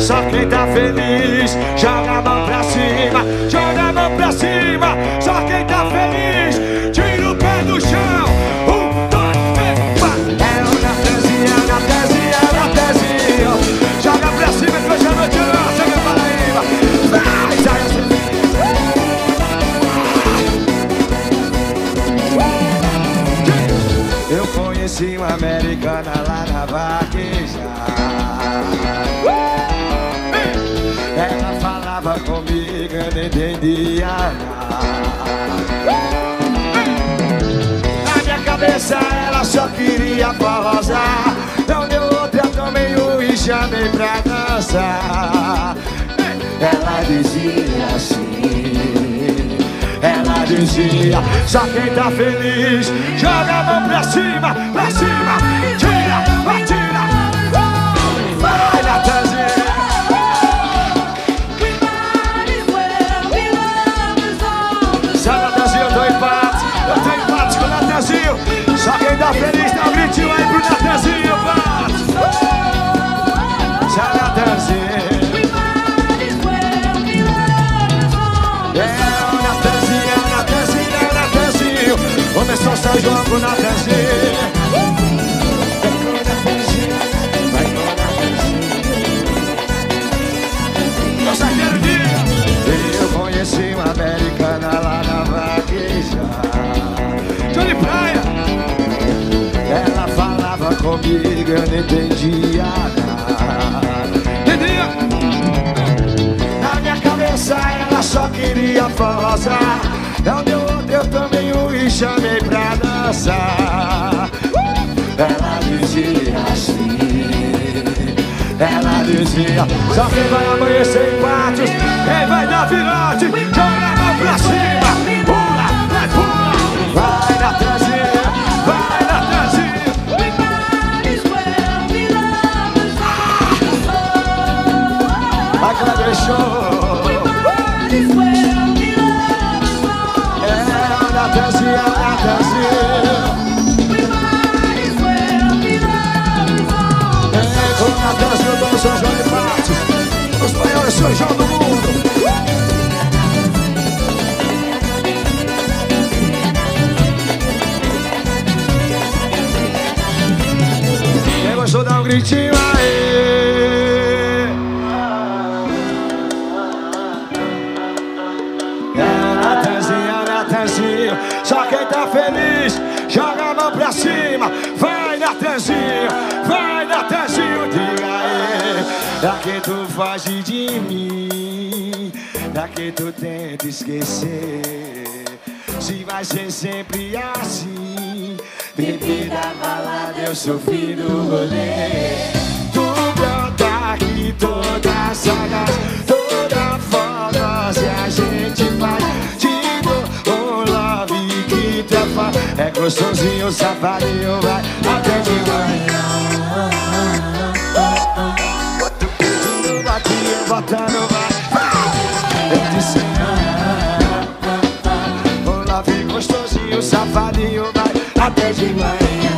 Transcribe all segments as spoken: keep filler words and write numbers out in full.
Só quem tá feliz, joga a mão pra cima, joga a mão pra cima. Só quem tá feliz, tira o pé do chão. Um, dois, três, quatro. É o Natanzinho, Natanzinho, Natanzinho. Joga pra cima que hoje a noite é nossa, meu Paraíba. Vai, sai assim. Eu conheci uma americana lá na vaqueja. Ela falava comigo, eu não entendia. Na minha cabeça ela só queria forrosar. Não deu outra, eu tomei um e chamei pra dançar. Ela dizia assim, ela dizia: só quem tá feliz, joga a mão pra cima, pra cima. Tira, vai, tira. Vai, Natanzinho. Só quem tá feliz dá um gritinho aí pro Natanzinho, bate! Sai, Natanzinho! É o Natanzinho, é o Natanzinho, é o Natanzinho! Começou São João com o Natanzinho! Vai com o Natanzinho! Eu só quero dia! Eu conheci uma americana lá na vaqueja. Johnny Praia! Ela falava comigo, eu não entendia nada. Entendia? Na minha cabeça ela só queria forrosar. Não deu outro, eu tomei um e chamei pra dançar. Ela dizia assim, ela dizia: só quem vai amanhecer em Patos, quem vai dar virote, joga a mão pra cima. Pula, vai, pula, vai, Natanzinho, vai, Natanzinho. Vai que ela deixou. É o Natanzinho, é o Natanzinho. É com o Natanzinho, do São João de Patos, os maiores São João do mundo. Quem gostou, dá um gritinho aí. Só quem tá feliz, joga a mão pra cima. Vai, Natanzinho, vai, Natanzinho, diga aí. Pra que tu foge de mim, pra que tu tenta esquecer, se vai ser sempre assim. Bebida, balada, eu sofri no rolê. Tu brota aqui toda sagaz, toda fogosa, e a gente faz. É gostosinho, safadinho, vai até de manhã. Bota o pedindo, batinho, botando, vai. Eu disse o love gostosinho, safadinho, vai até de manhã.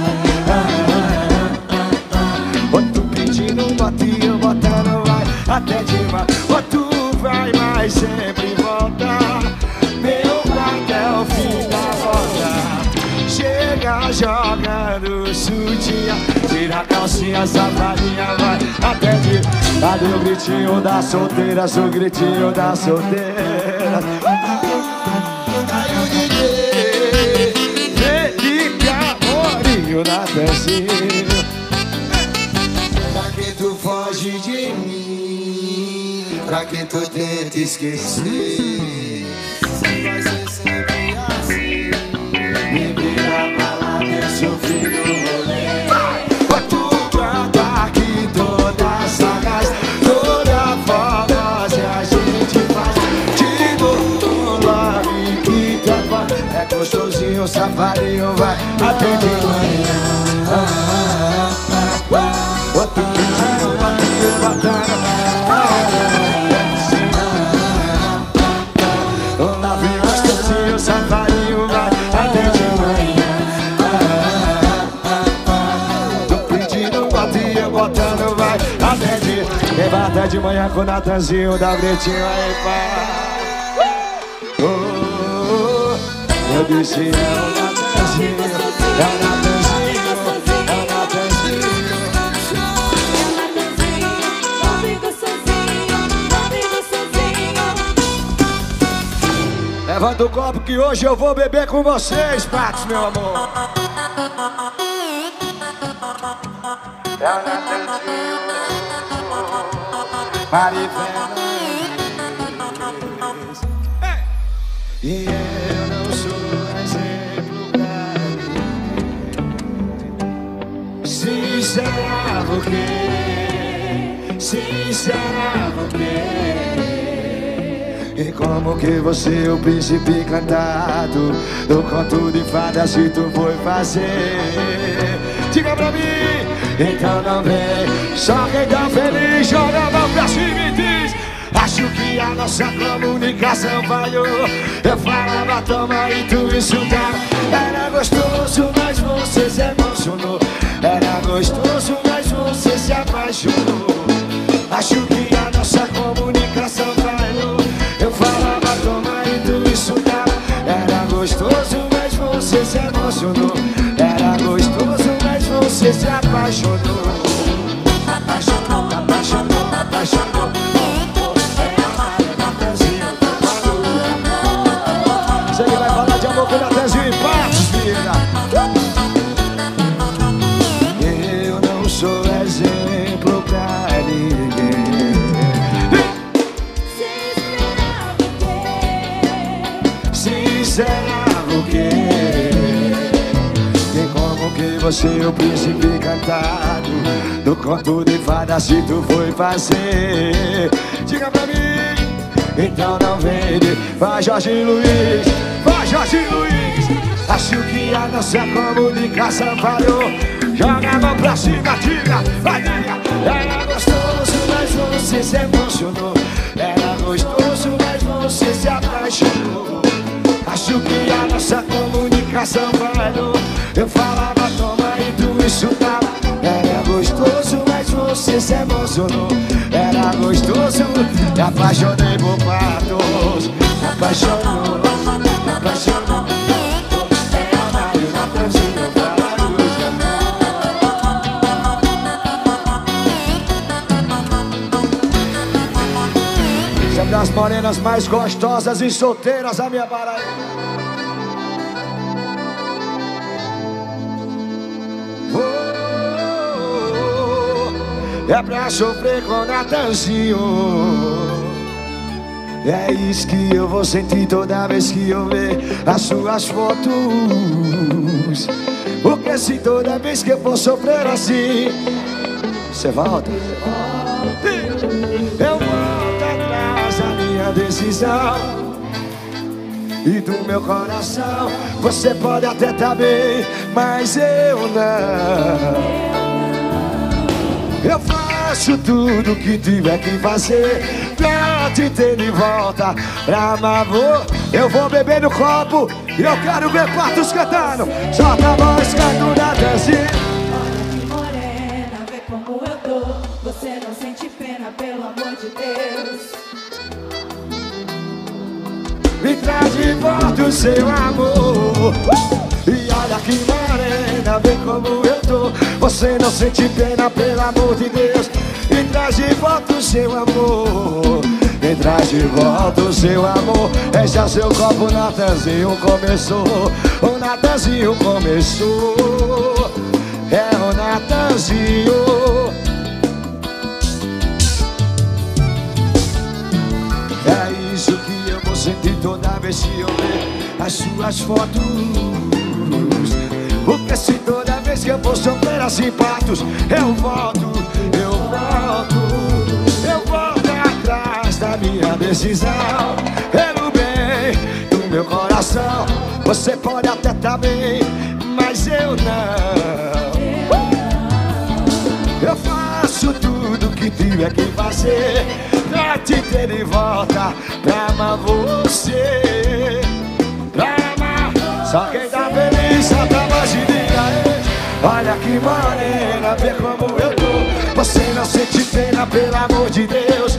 Bota o pedindo, batinho, botando, vai até de manhã. Tu vai, mas sempre voltar. Meu até o fim da volta. Chega jogando sutiã, tira a calcinha, safadinha, vai até de. Cadê o gritinho da solteira, sou o gritinho da solteira. Aí o D J Felipe Amorinho, Natanzinho. Pra que tu foge de mim, pra que tu tenta esquecer, vai ser sempre assim. Bebida, balada, eu sofri no rolê. Tu canta aqui toda sagaz, toda fogosa, e a gente faz. Te dou um love que te apaga. É gostosinho, safadinho, vai até de manhã. Outro pedindo, batendo, batendo. Um love gostosinho, safadinho, vai até de manhã. Tô pedindo, batendo, botando, vai até de. até de manhã com o Natanzinho da Bretinho aí, pá. Oh, oh, oh. Eu disse é o Natanzinho, é o Natanzinho, é o Natanzinho. Não fico sozinho, não fico sozinho. Levanta o copo que hoje eu vou beber com vocês, Patos, meu amor. É o Natanzinho, Marifé. E eu não sou exemplo pra ninguém. Sincera, porque sincera, porque e como que você, o príncipe encantado do conto de fadas, se tu foi fazer? Diga pra mim, então não vem. Só quem tá feliz joga a mão pra cima e diz: acho que a nossa comunicação falhou. Eu falava, toma e tu insultava. Era gostoso, mas você se emocionou. Era gostoso, mas você se apaixonou. Acho que a nossa comunicação falhou. Eu falava, toma e tu insultava. Era gostoso, mas você se emocionou. Era gostoso, mas você se apaixonou. Apaixonou, apaixonou, apaixonou. Você vai falar de amor com o Natanzinho em Patos, filha. Eu não sou exemplo pra ninguém. Sincera, porque tem como que você, o príncipe encantado do conto de fadas, se tu foi fazer? Diga pra mim. Então não vende, vai Jorge Luiz, vai Jorge Luiz. Acho que a nossa comunicação falhou. Joga a mão pra cima, diga, vai diga. Era gostoso, mas você se emocionou. Era gostoso, mas você se apaixonou. Acho que a nossa comunicação falhou. Eu falava, toma e tu insultava. Era gostoso, mas você se emocionou. Era gostoso, me apaixonei por Patos. Me apaixonou, me apaixonou. É a Mário Natanzinho pra luz de amor. Sempre das morenas mais gostosas e solteiras, a minha Paraíba. É pra sofrer com o Natanzinho. É isso que eu vou sentir toda vez que eu ver as suas fotos. Porque se toda vez que eu for sofrer assim, você volta, eu volto atrás da minha decisão e do meu coração. Você pode até tá bem, mas eu não. Eu faço tudo que tiver que fazer pra te ter de volta, pra amar. Eu vou beber no copo e eu quero ver Patos cantando. Solta a voz, canto na dancinha. Olha que morena, vê como eu tô. Você não sente pena, pelo amor de Deus. Me traz de volta o seu amor. E olha que morena, vê como eu tô. Você não sente pena, pelo amor de Deus. Me traz de volta o seu amor. Me traz de volta o seu amor. Esse é seu copo, Natanzinho começou. O Natanzinho começou. É o Natanzinho. É isso que eu vou sentir toda vez que eu ver as suas fotos. Porque se toda vez que eu for sofrer assim, Patos, eu volto, eu volto, eu volto atrás da minha decisão. Pelo bem do meu coração, você pode até tá bem, mas eu não. Eu faço tudo que tiver que fazer pra te ter de volta, pra amar você, pra amar. Só quem tá feliz, só tá mais de dia. Olha que morena, vê como eu tô. Você não sente pena, pelo amor de Deus.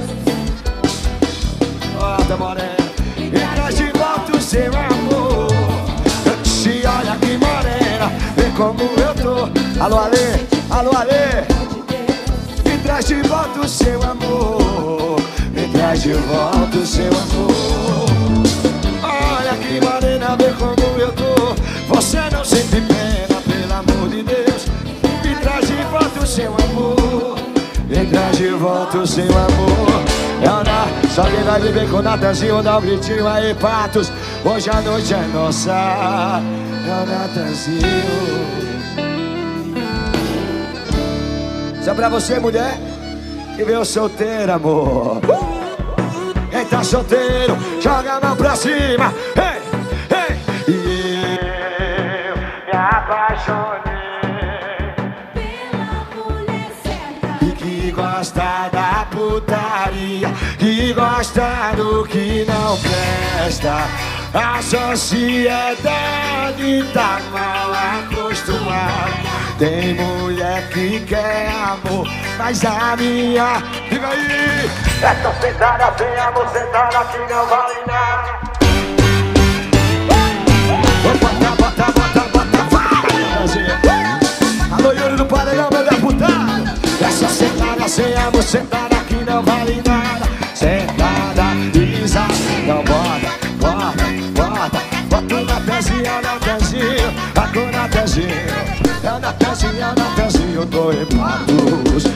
Volta, morena, e traz de volta o seu amor. Se olha que morena, vê como eu tô. Alô, Alê, alô, Alê. Me traz de volta o seu amor. Me traz de volta o seu amor. Olha que morena, vê como eu tô. Você não sente pena, pelo amor de Deus. Me traz de volta o seu amor. Me traz de volta o seu amor. Ana, só quem vai viver com o Natanzinho, dá um gritinho aí, Patos. Hoje a noite é nossa. É o Natanzinho. Isso é pra você, mulher, que veio solteira, amor. Quem tá solteiro, joga a mão pra cima. Ei, ei. E eu me apaixonei Pela mulher certa e que gosta da putaria, que gosta do que não presta. A sociedade tá mal acostumada. Tem mulher que quer amor, mas a minha, diga aí, essa sentada sem amor, sentada que não vale nada. Bota, bota, bota, bota, vai! Alô, Yuri do Paredão, meu deputado. Essa sentada sem amor, sentada que não vale nada. Sentada, Isa, não bota, bota, bota. Bota o Natanzinho, Natanzinho, bota o Natanzinho. É o Natanzinho, é o Natanzinho, eu tô em Patos.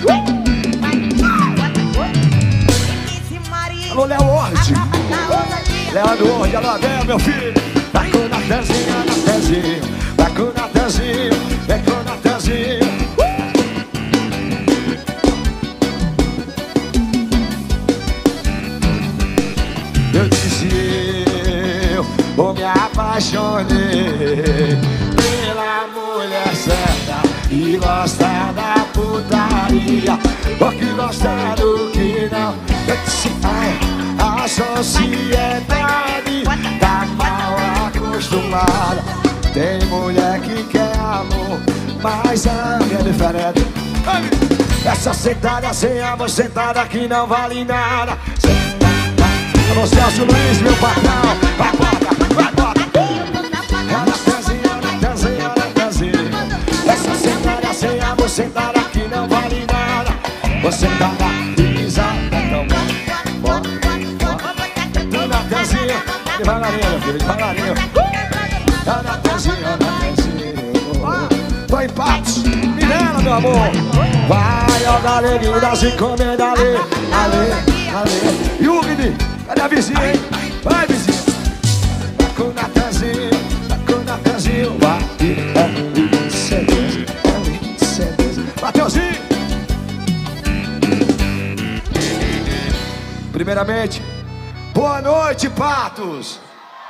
Alô, Léo Orde. Léo Orde, alô, Adel, meu filho. Vai com o Natanzinho, Natanzinho. Vai com o Natanzinho, vem com o Natanzinho. Eu disse eu, eu me apaixonei pela mulher certa e gosta da putaria, ou que gosta do que não. Eu disse ai, a sociedade tá mal acostumada. Tem mulher que quer amor, mas a minha é diferente. Essa sentada sem amor, sentada que não vale nada. Alô, Celso Luiz, meu patrão. Vai, bota, vai, bota. É a Natanzinha, Natanzinha, Natanzinha. Essa sentada sem amor, sentada que não vale nada. Você tá na Isa, então bota, bota, bota. Natanzinha, devagarinho, meu filho, devagarinho. É a Natanzinha, Natanzinha. Tô em Patos, Mirela, meu amor. Vai, ó, galerinha das encomendas ali, ali, ali. E o Vini? Cadê a vizinha, hein? Vai, vizinha. Vai com o Natanzinho, vai com o Natanzinho. Vai, é certeza, é certeza. Mateuzinho. Primeiramente, boa noite, Patos.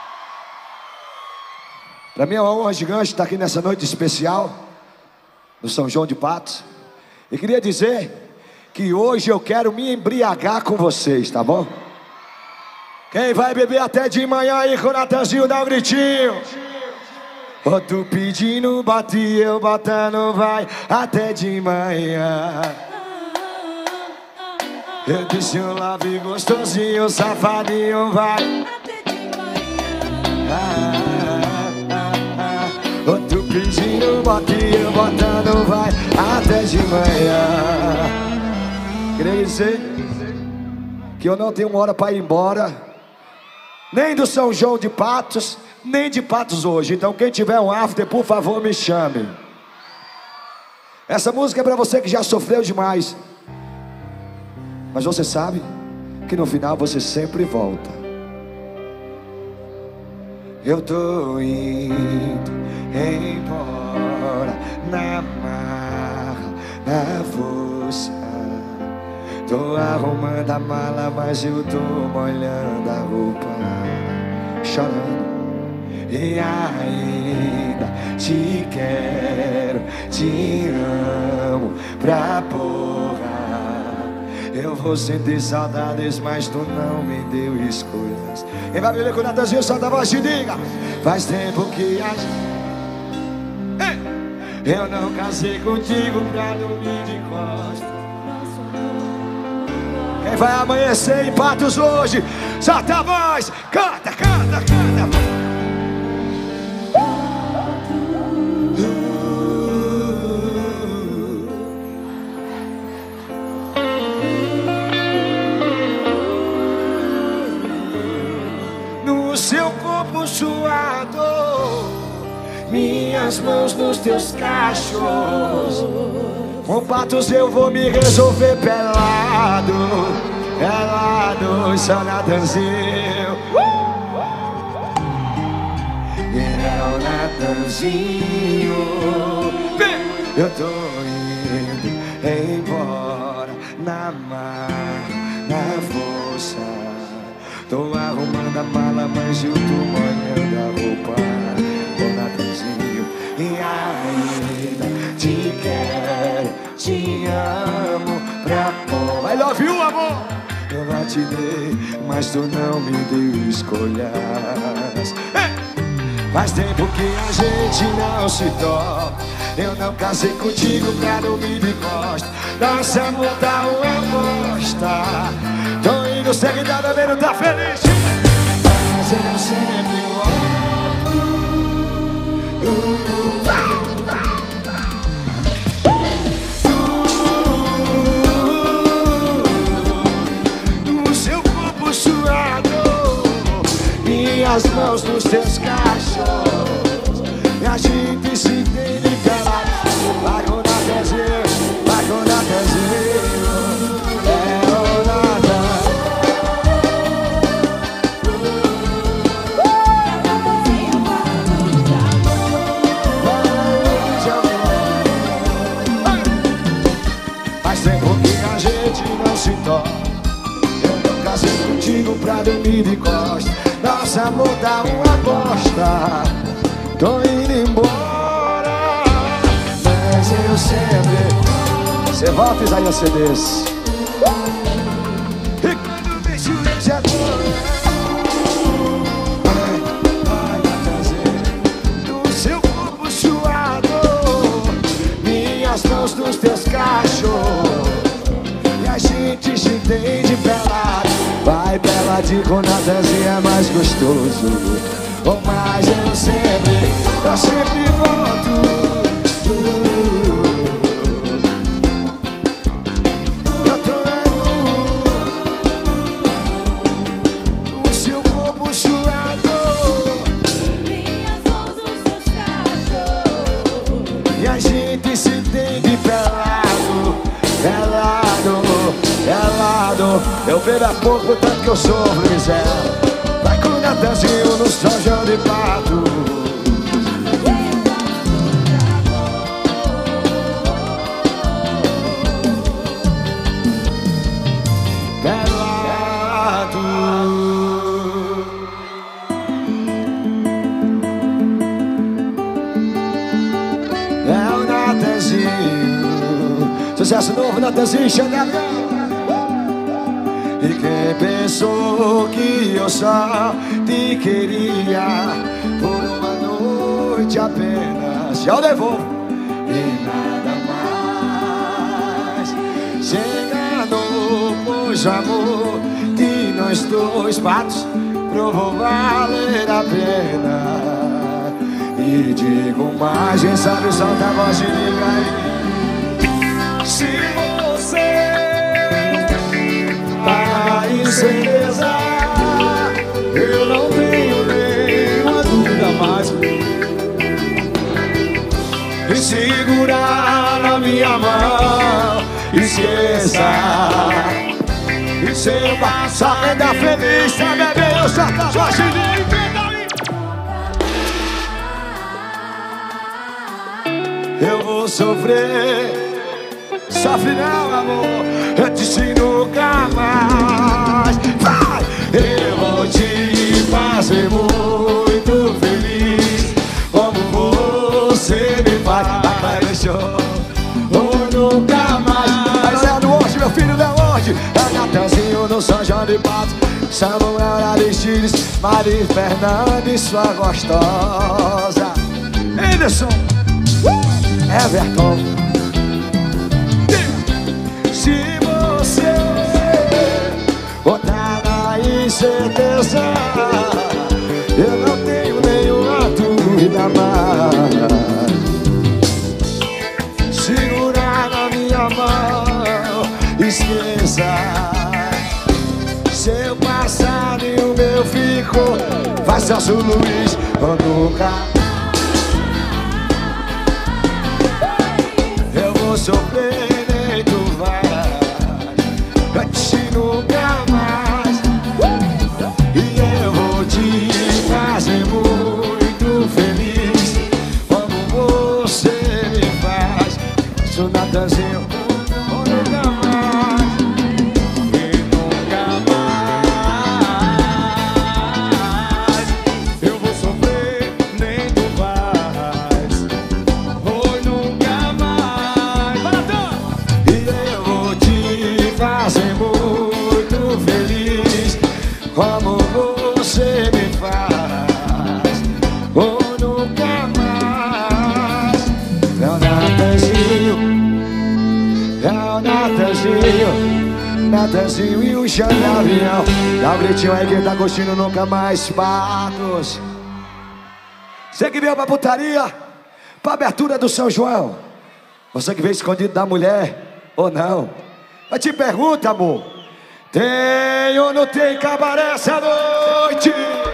Pra mim é uma honra gigante estar aqui nessa noite especial no São João de Patos. E queria dizer que hoje eu quero me embriagar com vocês, tá bom? Quem vai beber até de manhã aí com o Natanzinho, dá um gritinho. Ô, tu pedindo, bate, eu botando, vai até de manhã. Eu disse um lave gostosinho, safadinho, vai até de manhã. ah, ah, ah. Ô, tu pedindo, bate, eu botando, vai até de manhã. Queria dizer que eu não tenho uma hora para ir embora, nem do São João de Patos, nem de Patos hoje. Então quem tiver um after, por favor, me chame. Essa música é pra você que já sofreu demais, mas você sabe que no final você sempre volta. Eu tô indo embora na marra, na força. Tô arrumando a mala, mas eu tô molhando a roupa, chorando. E ainda te quero, te amo pra porra. Eu vou sentir saudades, mas tu não me deu escolhas. Quem vai beber com o Natanzinho, solta a voz e diga: faz tempo que a gente... Eu não casei contigo pra dormir de costas. Quem vai amanhecer em Patos hoje? Solta a voz, canta, canta, canta. No seu corpo suado, minhas mãos nos teus cachos. Com Patos eu vou me resolver pelado, pelado, só Natanzinho. É o Natanzinho. Eu tô indo embora na mar, na força. Tô arrumando a mala, mas eu tô molhando a roupa. Ô Natanzinho, e ainda te quero, te amo pra pôr. I love you, amor! Eu lá te dei, mas tu não me deu escolhas. Hey! Faz tempo que a gente não se toca. Eu não casei contigo pra dormir de costa. Nossa amor tá uma bosta. Tô indo, segue da bebeiro, tá feliz. Mas eu sempre volto. No seu corpo suado, minhas mãos nos teus cachos. E a gente se entende pelado. Vai com Natanzinho, vai com Natanzinho. É o Natan. Faz tempo que a gente não se toca. Eu não casei contigo pra dormir de costas. Nossa amor dá uma bosta. Tô indo embora, mas eu sempre. Você volta, Isaías Cedes. E quando vejo eu já tô. Vai, vai trazer no seu corpo suado, minhas mãos nos teus cachos. E a gente se entende pelado. Vai peladinho com Natanzinho, é mais gostoso. Oh, mas eu sempre, eu sempre volto. Eu tô no seu corpo suado, Minhas mãos nos seus cachos. e a gente se entende pelado, pelado, pelado. Eu bebo a pouco, tanto que eu sofro miséria. Vai com Natanzinho no São João de Patos. Pelado. É o Natanzinho. Sucesso novo, Natanzinho, chegando. E quem pensou que eu só te queria por uma noite apenas, eu devolvo e nada mais. Chegando, pois o amor de nós dois Patos provou valer a pena. E digo mais, quem sabe solta a voz e liga aí. Se você em certeza, eu não tenho nenhuma dúvida mais. E segurar na minha mão, esqueça. E se eu passar ainda feliz, tá bebendo, eu solto sua xiringa. Eu vou sofrer. Sofre não, amor, eu te ensino nunca mais. Vai! Eu vou te fazer muito feliz, como você me faz. Vai, deixou, ou nunca mais. Mas é do hoje, meu filho, é hoje. É Natanzinho no São João de Patos, Samuel Aristides, Mari Fernandes, sua gostosa. Anderson, Everton. Se você botar na incerteza. Eu não tenho nenhuma dúvida mais. Segurar na minha mão, esqueça. Seu passado e o meu ficou. Faz Celso Luiz ou nunca. Eu vou sofrer, nem tu vai. Antes nunca mais. E eu vou te fazer muito feliz. Como você me faz. Sou Natanzinho. Como você me faz, ou nunca mais. É o Natanzinho, é o Natanzinho, Natanzinho e o chão de avião. Dá um gritinho aí quem tá curtindo nunca mais. Patos. Você que veio pra putaria, pra abertura do São João. Você que veio escondido da mulher, ou não. Eu te pergunto, amor. Tem ou não tem cabaré essa noite?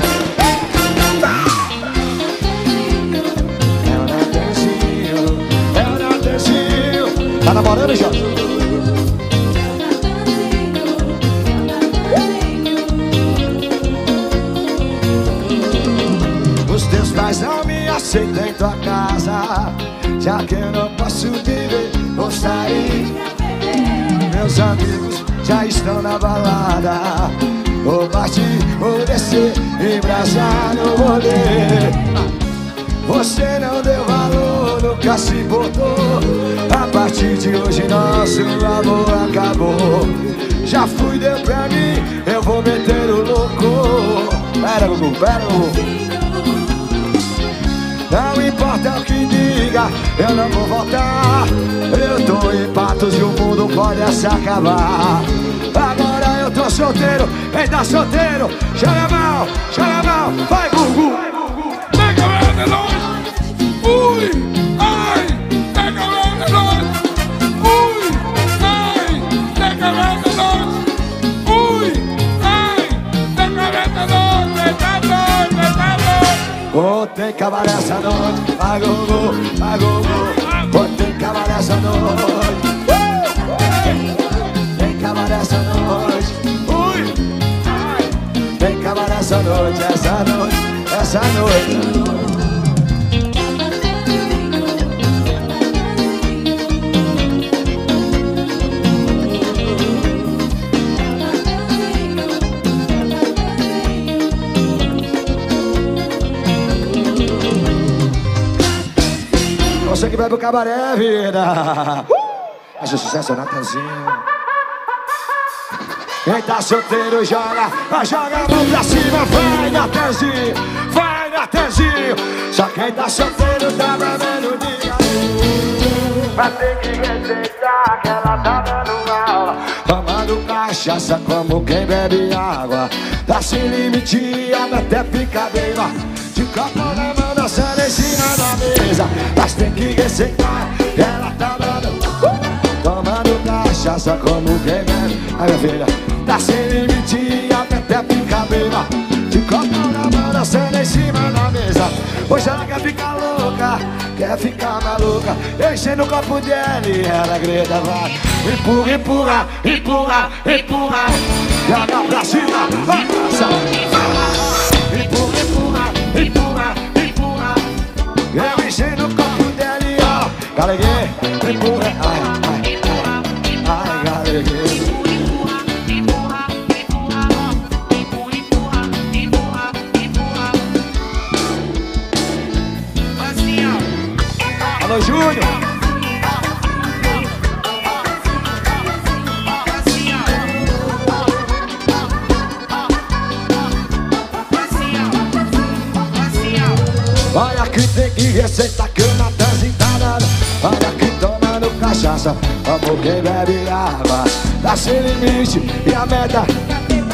É o Natanzinho, é o Natanzinho. Tá namorando, Jorge? Os teus pais não me aceitam em tua casa, já que eu não posso viver ou sair. Meus amigos já estão na balada, vou partir, vou descer, embrasar no rolê. Você não deu valor, nunca se importou. A partir de hoje nosso amor acabou. Já fui, deu pra mim, eu vou meter o louco. Pera, Gugu, pera, Gugu. Não importa o que diga, eu não vou voltar. Eu tô em Patos e o mundo pode se acabar. Agora eu tô solteiro, quem tá solteiro, joga mal, joga mal, vai Gugu. Pega ela de nós, ui, ai, pega ela de nós, ui, ai, pega ela de nós, ui, ai, pega ela de nós, deita nós, deita nós. Oh, tem cabaré essa noite, vai Gugu, vai Gugu. Oh, tem cabaré essa noite, tem cabaré essa noite, ui, tem cabaré essa noite, essa noite, essa noite. Você que vai pro cabaré, vida. Uh! Acha sucesso, é Natanzinho. Quem tá solteiro joga, vai joga a mão pra cima. Vai, Natanzinho, vai, Natanzinho. Só quem tá solteiro tá bebendo dia. Vai ter que respeitar que ela tá dando aula, tomando cachaça como quem bebe água. Tá sem limite, até fica beba. De copo na mão, dançando em cima da mesa. Mas tem que receitar, ela tá dando uh, tomando cachaça como quem bebe. Aí minha filha, tá sem limite, até fica beba. De copo na mão, dançando em cima da mesa. Hoje ela quer ficar louca, quer ficar maluca. Eu enchendo o copo dela e ela grita, vai. Empurra, empurra, empurra, empurra. Joga pra cima, vai passar. Empurra, empurra, empurra, empurra. Eu enchendo o copo dela e ó, galeguei, empurra, ai, ai, ai, ai, galeguei. Empurra, empurra, empurra, empurra, empurra, empurra. Assim, ó. Alô, Júnior. Olha que tem que receita que o Natanzinho tá dando. Olha que tomando cachaça, amor quem bebe água. Tá sem limite e a meta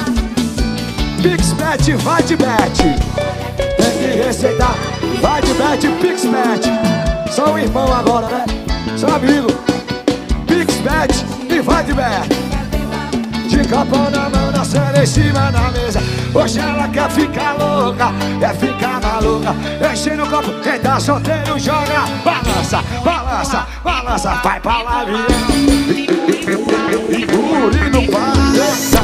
Pixbet, vai de bet. Tem que receitar. Vai de bet, Pixbet. Só um irmão agora, né? Só amigo. Pixbet e vai de bet. De copão na mão, dançando em cima da mesa. Hoje ela quer ficar louca, quer ficar maluca. Enchendo o copo, quem tá solteiro joga. Balança, balança, balança, vai pra lá, e engolindo balança.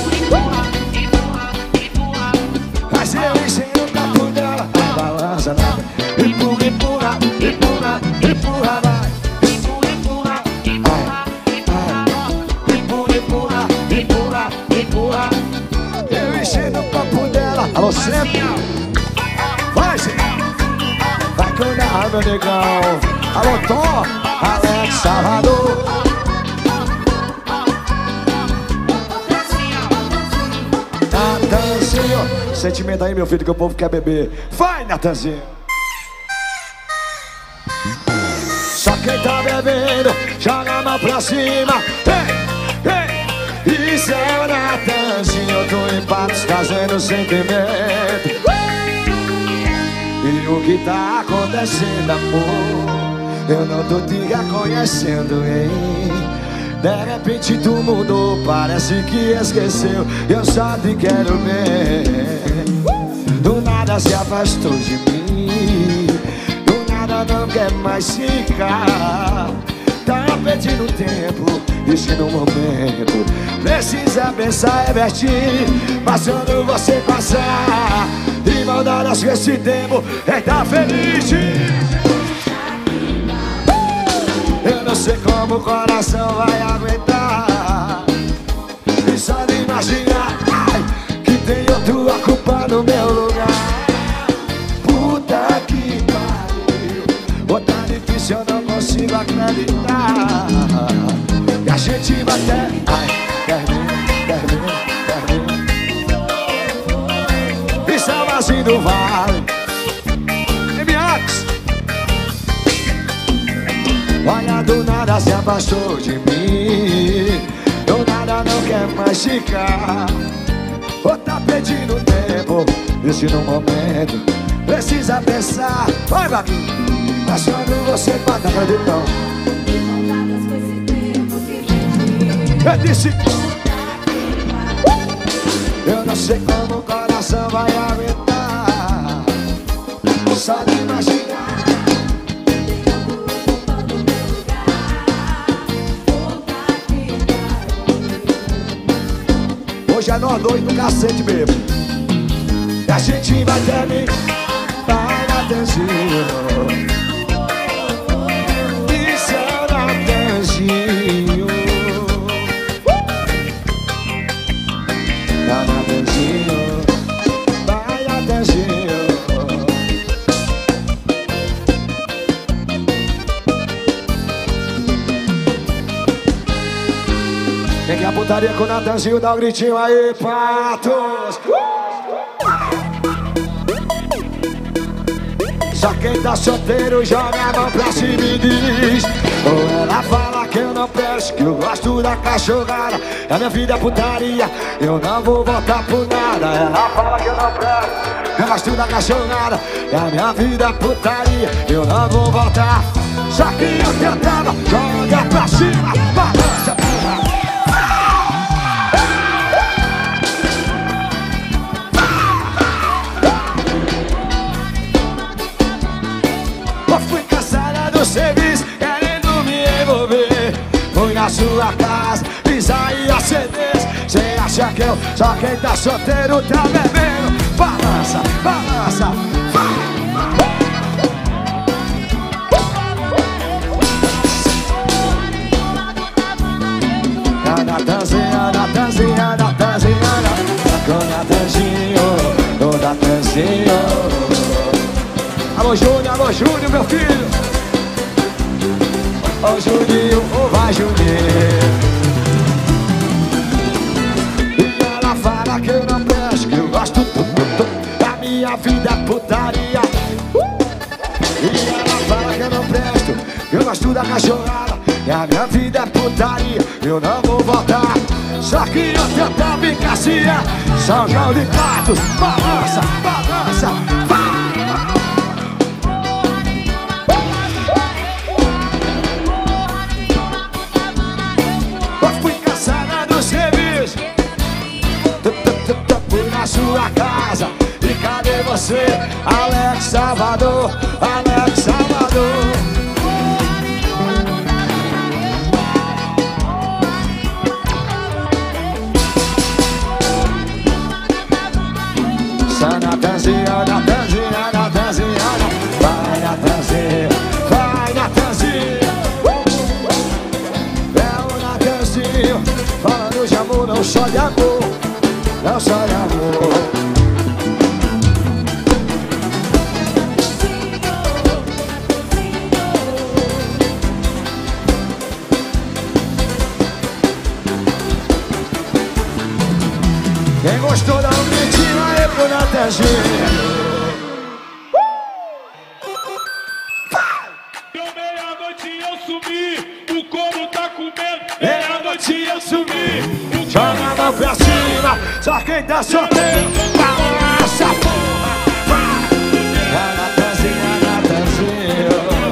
Mas eu enchendo o copo dela, vai balança, né? Empurra, empurra, empurra, empurra, vai. Empurra, empurra, empurra, empurra, empurra, empurra. Eu enchendo o copo dela, alô, sempre. Vai, gente. Vai cuidar, meu negão. Alô, Tom, Alex, Salvador. Natanzinho. Sentimento aí, meu filho, que o povo quer beber. Vai, Natanzinho. Só quem tá bebendo, joga a mão pra cima. Ei, ei. Isso é o Natanzinho. Eu tô em patos, trazendo sentimento. E o que tá acontecendo, amor? Eu não tô te reconhecendo, hein? De repente tu mudou, parece que esqueceu. Eu só te quero bem. Do nada se afastou de mim. Do nada não quer mais ficar. Tá perdendo tempo, isso no momento. Precisa pensar, é vestir. Passando você passar. E maldadas com esse tempo, é tá feliz. Eu não sei como o coração vai aguentar. E só de imaginar, ai, que tem outro ocupando meu lugar. Puta que pariu. Ou tá difícil, eu não consigo acreditar. E a gente vai até, ai, termina, termina, termina. Isso é o vazio do vale. M-Ax. Olha, do nada se afastou de mim. Do nada não quer mais ficar. Ou tá pedindo tempo, isso no momento. Precisa pensar, vai, Vaguinho. Passando você pata pra dedão. Eu disse, eu não sei como o coração vai aguentar. Só de imaginar. Hoje é nós dois no cacete mesmo. E a gente vai terminar. Vai, Natanzinho. Isso é o Natanzinho. Vai, Natanzinho. Vai, Natanzinho. Quem quer a putaria com o Natanzinho, dá um gritinho aí, patos. Só quem tá solteiro joga a mão pra cima e diz. Ou ela fala que eu não presto, que eu gosto da cachorrada. A minha vida é putaria, eu não vou voltar por nada. Ela fala que eu não presto, eu gosto da cachorrada. E a minha vida é putaria, eu não vou voltar. Só que eu tentava, joga pra cima, balança, porra. Serviço, querendo me envolver. Fui na sua casa, fiz aí a C Ds. Cê acha que eu, só quem tá solteiro tá bebendo. Balança, balança, vai. A Natanzinha, Natanzinha, Natanzinha, com Natanzinho, o Natanzinho. Alô Júnior, alô Júnior, meu filho. Ô Juninho, ô vai Juninho. E ela fala que eu não presto, que eu gosto tudo, da minha vida é putaria. E ela fala que eu não presto, que eu gosto da cachorrada. E a minha vida é putaria, eu não vou voltar. Só que eu tento me caciar. São João de Patos, balança, balança, vai! Eu fui caçada do serviço, fui na sua casa. E cadê você, Alex Salvador, Alex Salvador? Natanzinha, Natanzinha, Natanzinha, vai Natanzinha, vai Natanzinha. É o Natanzinho, falando de amor, não só de amor, não só de amor. Quem gostou da bonitinha é pro Natanzinho. Deu meia-noite eu sumi, o couro tá comendo. Meia-noite eu sumi, joga a mão pra cima, só quem tá solteiro, balança a porra, vai! É Natanzinha,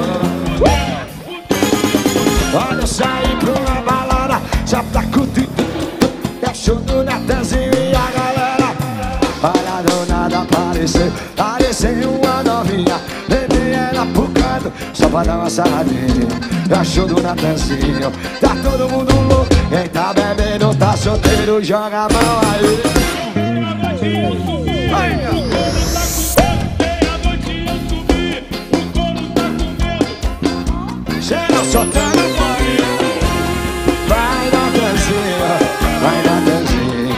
Natanzinho. Olha, eu saí pra uma balada, só pra curtir. É show do Natanzinho e a galera. Olha, do nada apareceu, apareceu uma novinha. Levei ela pro canto, só pra dar uma saladinha. É show do Natanzinho, tá todo mundo louco. Quem tá bebendo, tá solteiro, joga a mão aí. Meia-noite eu subi, o couro tá comendo. Meia-noite eu subi, o couro tá comendo. Chega soltando a farinha. Vai Natanzinho, vai Natanzinho.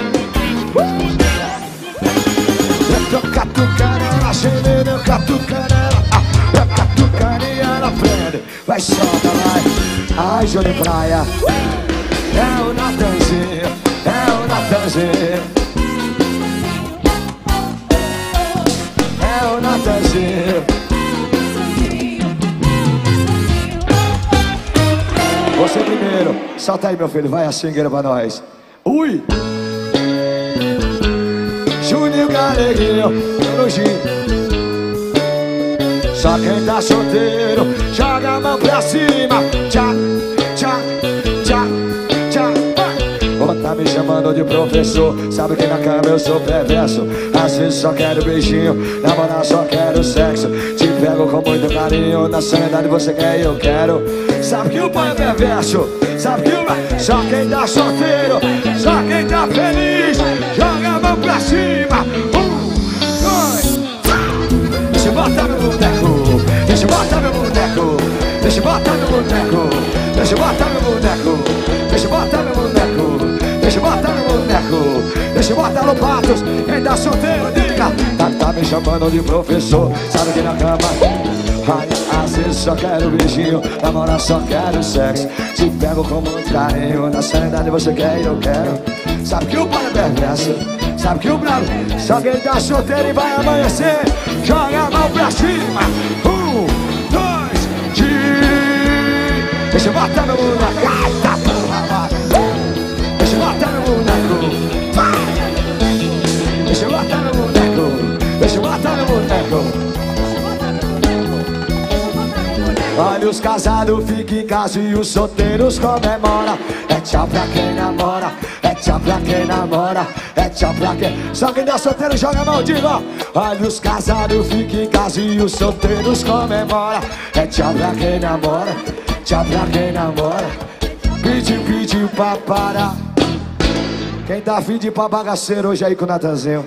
Eu tô catucando ela, gemendo, eu catucando ela. Eu catucando e ela prende. Vai, solta, vai. Ai, Júlio Praia. É o Natanzinho, é o Natanzinho. É o Natanzinho. Você primeiro, solta aí, meu filho, vai a swingueira pra nós. Ui! Juninho Galeguinho, elogio. Só quem tá solteiro, joga a mão pra cima. Tchá, tchá, tchá, tchá. Ó, tá me chamando de professor, sabe que na cama eu sou perverso. Às vezes só quero beijinho, na moral só quero sexo. Te pego com muito carinho, na sanidade você quer e eu quero. Sabe que o pai é perverso, sabe que o pai... Só quem tá solteiro, só quem tá feliz, joga a mão pra cima. Um, dois, três. Deixa eu botar meu boneco, deixa eu botar meu boneco, deixa eu botar meu boneco, deixa eu botar meu boneco, deixa eu botar meu boneco, deixa eu botar meu boneco, deixa eu botar no patos. Quem tá solteiro, diga. Tá, tá me chamando de professor, sabe que na cama... Ai, às vezes só quero beijinho, na moral só quero sexo. Te pego com muito carinho, na sanidade você quer e eu quero. Sabe que o pai é perverso, sabe que o bravo. Só quem tá solteiro e vai amanhecer, joga a mão pra cima. Um, dois, três. Deixa eu botar meu boneco, ai, tá porra, vai. Deixa eu botar meu boneco, vai. Deixa eu botar meu boneco, deixa eu botar meu boneco. Olha, os casados ficam em casa e os solteiros comemoram. É tchau pra quem namora, é tchau pra quem namora, é tchau pra quem... Só quem tá solteiro joga a mão, diga. Olha, os casados ficam em casa e os solteiros comemoram. É tchau pra quem namora, tchau pra quem namora. Pediu, pediu pra parar. Quem tá afim de ir pra bagaceiro hoje aí com o Natanzinho?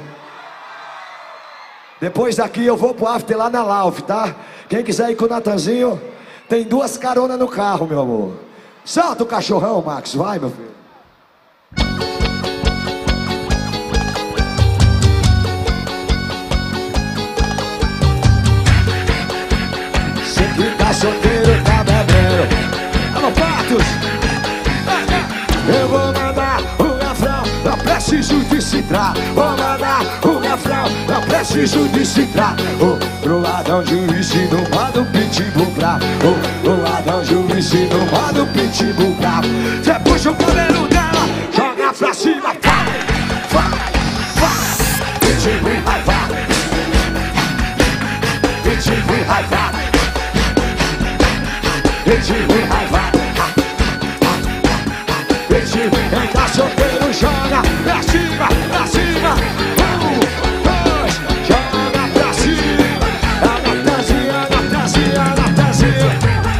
Depois daqui eu vou pro after lá na Lauf, tá? Quem quiser ir com o Natanzinho, tem duas caronas no carro, meu amor. Solta o cachorrão, Max, vai, meu filho. Você que tá solteiro, tá bebendo. Alô, Patos! Eu vou mandar um refrão, não preciso de citrar. Vou mandar um refrão, não preciso de citrar. Oh, pro ladrão juiz no modo pitbull bravo. Oh, pro ladrão juiz no modo pitbull bravo. Você puxa o cabelo dela, joga pra cima, vai, vai, vai. pitbull raiva. Pitbull, quem tá solteiro joga pra cima, pra cima. Um, dois, joga pra cima. Natanzinha, Natanzinha, Natanzinha.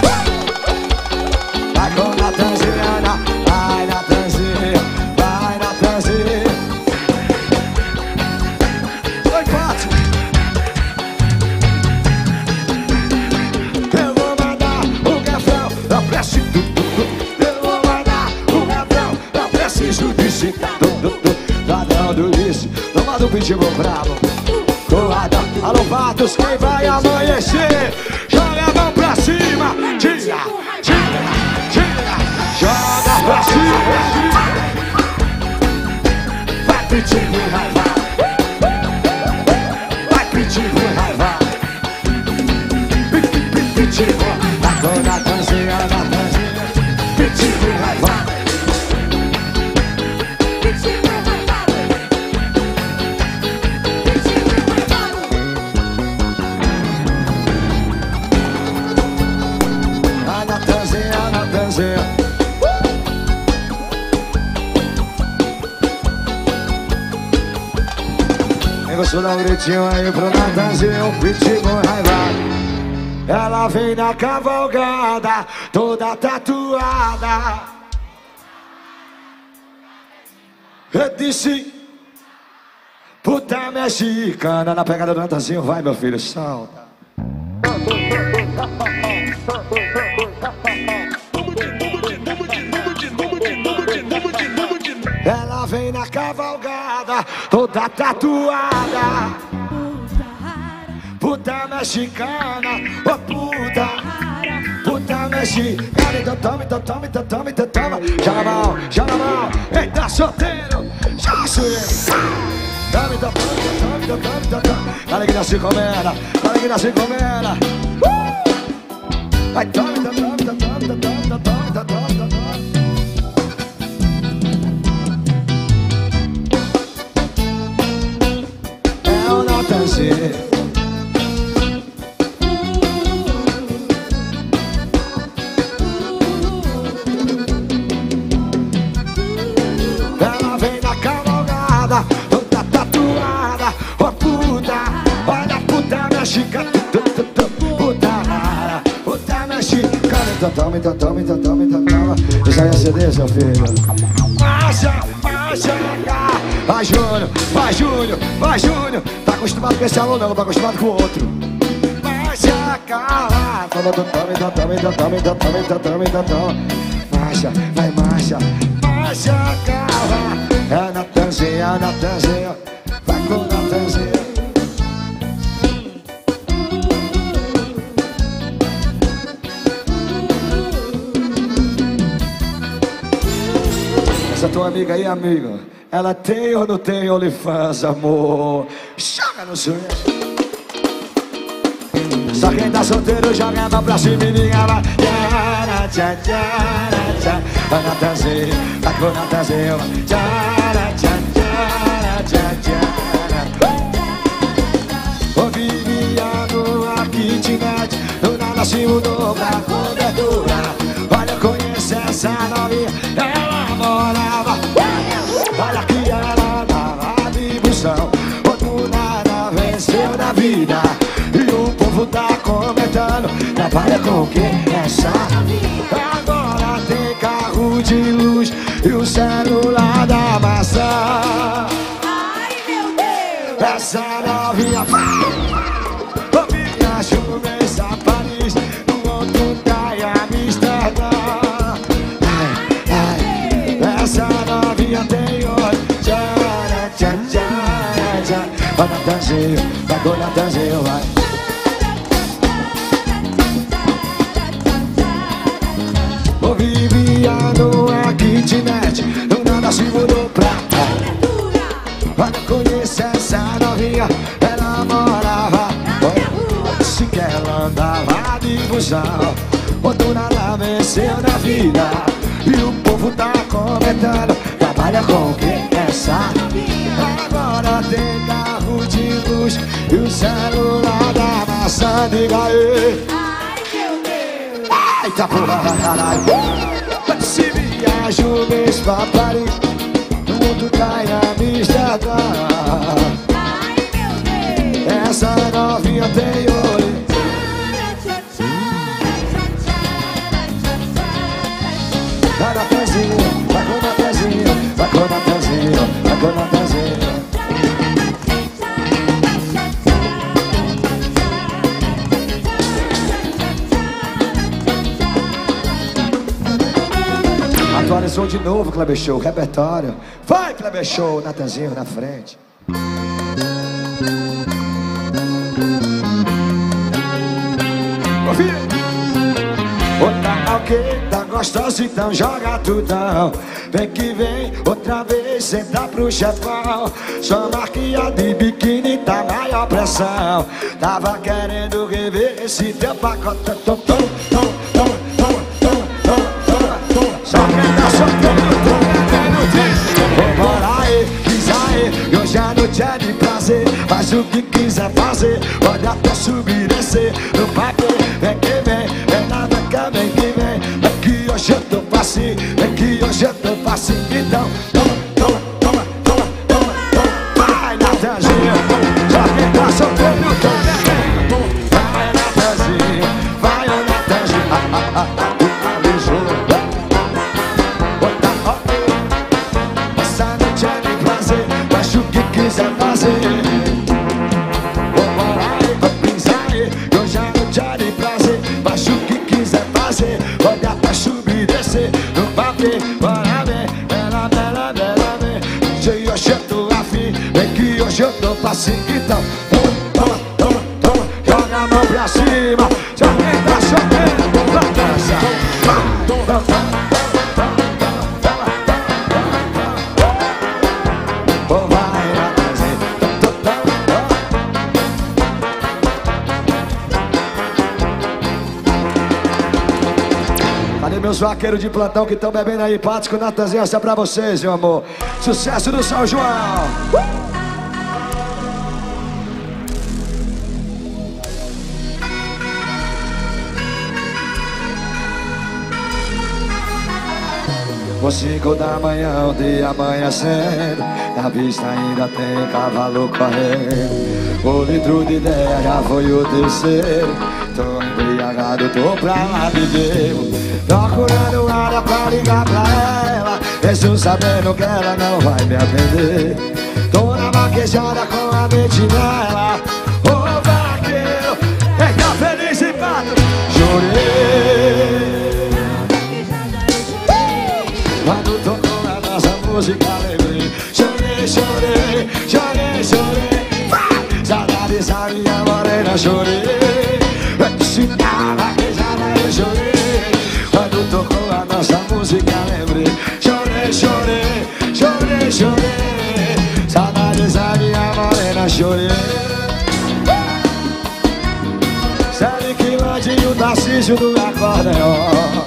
Vai com Natanzinha, vai Natanzinha, vai Natanzinha. Oi, Paty. Eu vou mandar o refrão, eu preciso. Eu vou mandar o refrão, eu preciso disso. Tá dando isso, toma do pitbull bravo. Coada, alô Patos, quem vai amanhecer? Joga a mão pra cima, tira, tira, tira. Joga pra cima. Vai pitbull raiva. Vai pitbull raiva. Pitbull, tá com Natanzinha, Natanzinha. Pitbull raiva. A Natanzinha, a Natanzinha. Quem gostou, dá um gritinho aí pro Natanzinho, pitbull raiva. Ela vem na cavalgada, toda tatuada. Eu disse, puta mexicana. Na pegada do Natanzinho, vai meu filho, salta. Ela vem na cavalgada, toda tatuada. Puta mexicana, ô oh, puta. Puta mexicana, então toma, então toma, então toma, então toma. Joga a mão, joga a mão, quem tá solteiro, joga swing. Toma, então toma, então toma, então toma, então toma. Dale que nasce comenda, dale que nasce comenda. Vai, toma, então toma, então toma, então toma, então toma, então toma, então toma. É o Natanzinho. Ela vem na cavalgada, toda tatuada, ô oh, puta, olha a puta mexicana, puta rara, puta mexicana. Então toma, então toma, então toma, então toma. Isso aí é C D, seu filho. Marcha, marcha, vai Júnior, vai Júnior, vai Júnior. Tá acostumado com esse aluno, não tá acostumado com o outro. Marcha, cala. Toma, então toma, então toma, então toma, então toma, então toma, então toma. Marcha, vai marcha. Marcha, cala. É a Natanzinha, a Natanzinha. Vai com a Natanzinha. Essa tua amiga aí, amigo, ela tem ou não tem OnlyFans, amor? Joga no swing. Só quem tá solteiro joga a mão pra cima e ninguém vai. Tchara, tchá, tchara, tchá. A Natanzinha, vai com a Natanzinha. Tchara, tchá, tchara, tchá, tchara. Ô Viviano, a kitnet, do nada se mudou pra cobertura. Olha, eu conheço essa novinha, ela morava. Olha que ela dava de busão. Outro nada venceu na vida. E o povo tá comentando, trabalha com quem essa? Agora tem carro de luz e o celular da maçã. Ai, meu Deus! Essa novinha novinha chuveira a Paris, no outro tá em Amsterdã. Ai, ai, essa novinha tem olho. Tchara, tchá, tchara, tchá. Vai Natanzinho, vai com Natanzinho, vai. Ô Viviano, a kitnet, do nada se mudou pra cá. Olha, conheço essa novinha, ela morava na rua. Se que ela andava de busão, outro nada venceu na vida. E o povo tá comentando, trabalha com quem essa? Agora tem carro de luz e o celular da maçã. Diga aí. Ai, meu Deus! Ai, Eita porra, caralho. Se viajo mesmo pra Paris, o mundo tá em Amsterdã. Essa novinha tem olho. Vai na pezinha, vai com na pezinha, vai com na pezinha, vai com na pezinha. Atualizou de novo, Kleber Show, repertório. Vai, Kleber Show, Natanzinho na frente. Tá ok, tá gostoso, então joga tudão. Vem que vem, outra vez, senta pro chefão. Sua marquinha de biquíni tá maior pressão. Tava querendo rever esse teu pacote. Tom, tom, tom, tom, tom, tom, tom, tom. Só quem tá solteiro, tô querendo disso. Bora aí, pisa aí, hoje a noite é de prazer. Faz o que quiser fazer, pode até subir e descer no papel. Vem que vem, vem na beca, vem que vem. Vem que hoje eu tô facinho, vem que hoje eu tô facinho. Então, toma, toma, toma, toma, toma, toma. Vai, Natanzinho, só quem tá solteiro, tô querendo. Vai, Natanzinho, vai, ô Natanzinho. Ah, ah, ah, ah, tu avisou. Bota, ó, essa noite é de prazer, faz o que quiser fazer. Pode até subir e descer no papel. Bora ver, bela, bela, bela, bela. Hoje eu tô afim, vem que hoje eu tô facinho. Então, toma, toma, toma, toma, joga a mão pra cima. Já quem tá solteiro, vai dançar. Toma, toma, toma, toma, vai na dança. Cadê meus vaqueiros de plantão que estão bebendo aí? Patos com Natanzinho, essa é pra vocês, meu amor. Sucesso do São João. Uh! Por cinco da manhã, o dia amanhecendo, na vista ainda tem cavalo correndo. O litro de ideia já foi o terceiro. Tô embriagado, tô pra lá beber. Procurando área pra ligar pra ela, mesmo sabendo que ela não vai me atender. Tô na vaquejada com a mente nela. Ô vaqueiro, eita feliz e pato. Chorei quando tocou a nossa música, lembrei. Chorei, chorei, chorei, chorei. Saudades da minha morena, chorei. Se na vaquejada eu chorei quando tocou a nossa música, lembrei. Chorei, chorei, chorei, chorei. Saudades da minha morena, chorei. Sério que Landinho, Tarcísio do acordeon.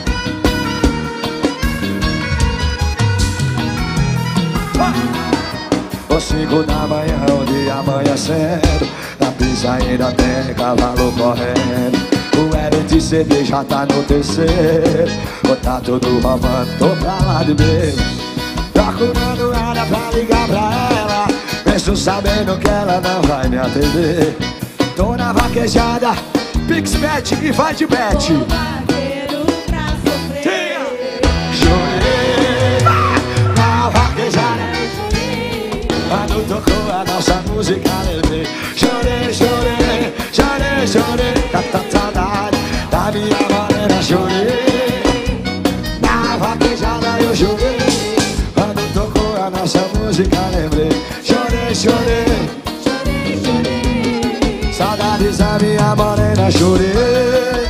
Às cinco da manhã, o dia amanhecendo, na pista ainda tem cavalo correndo. O L de C D já tá no terceiro. Ou tá tudo roubando, tô pra lá de meio. Procurando área pra ligar pra ela, mesmo sabendo que ela não vai me atender. Tô na vaquejada, Pixbet e vai de bet. Vaqueiro pra sofrer. Chorei na vaquejada quando tocou a nossa música, lembrei. Chorei, chorei, chorei, chorei. Tá, tá, saudade da minha morena, chorei. Na vaquejada eu chorei quando tocou a nossa música, lembrei. Chorei, chorei, Chorei, chorei. saudades da minha morena, chorei.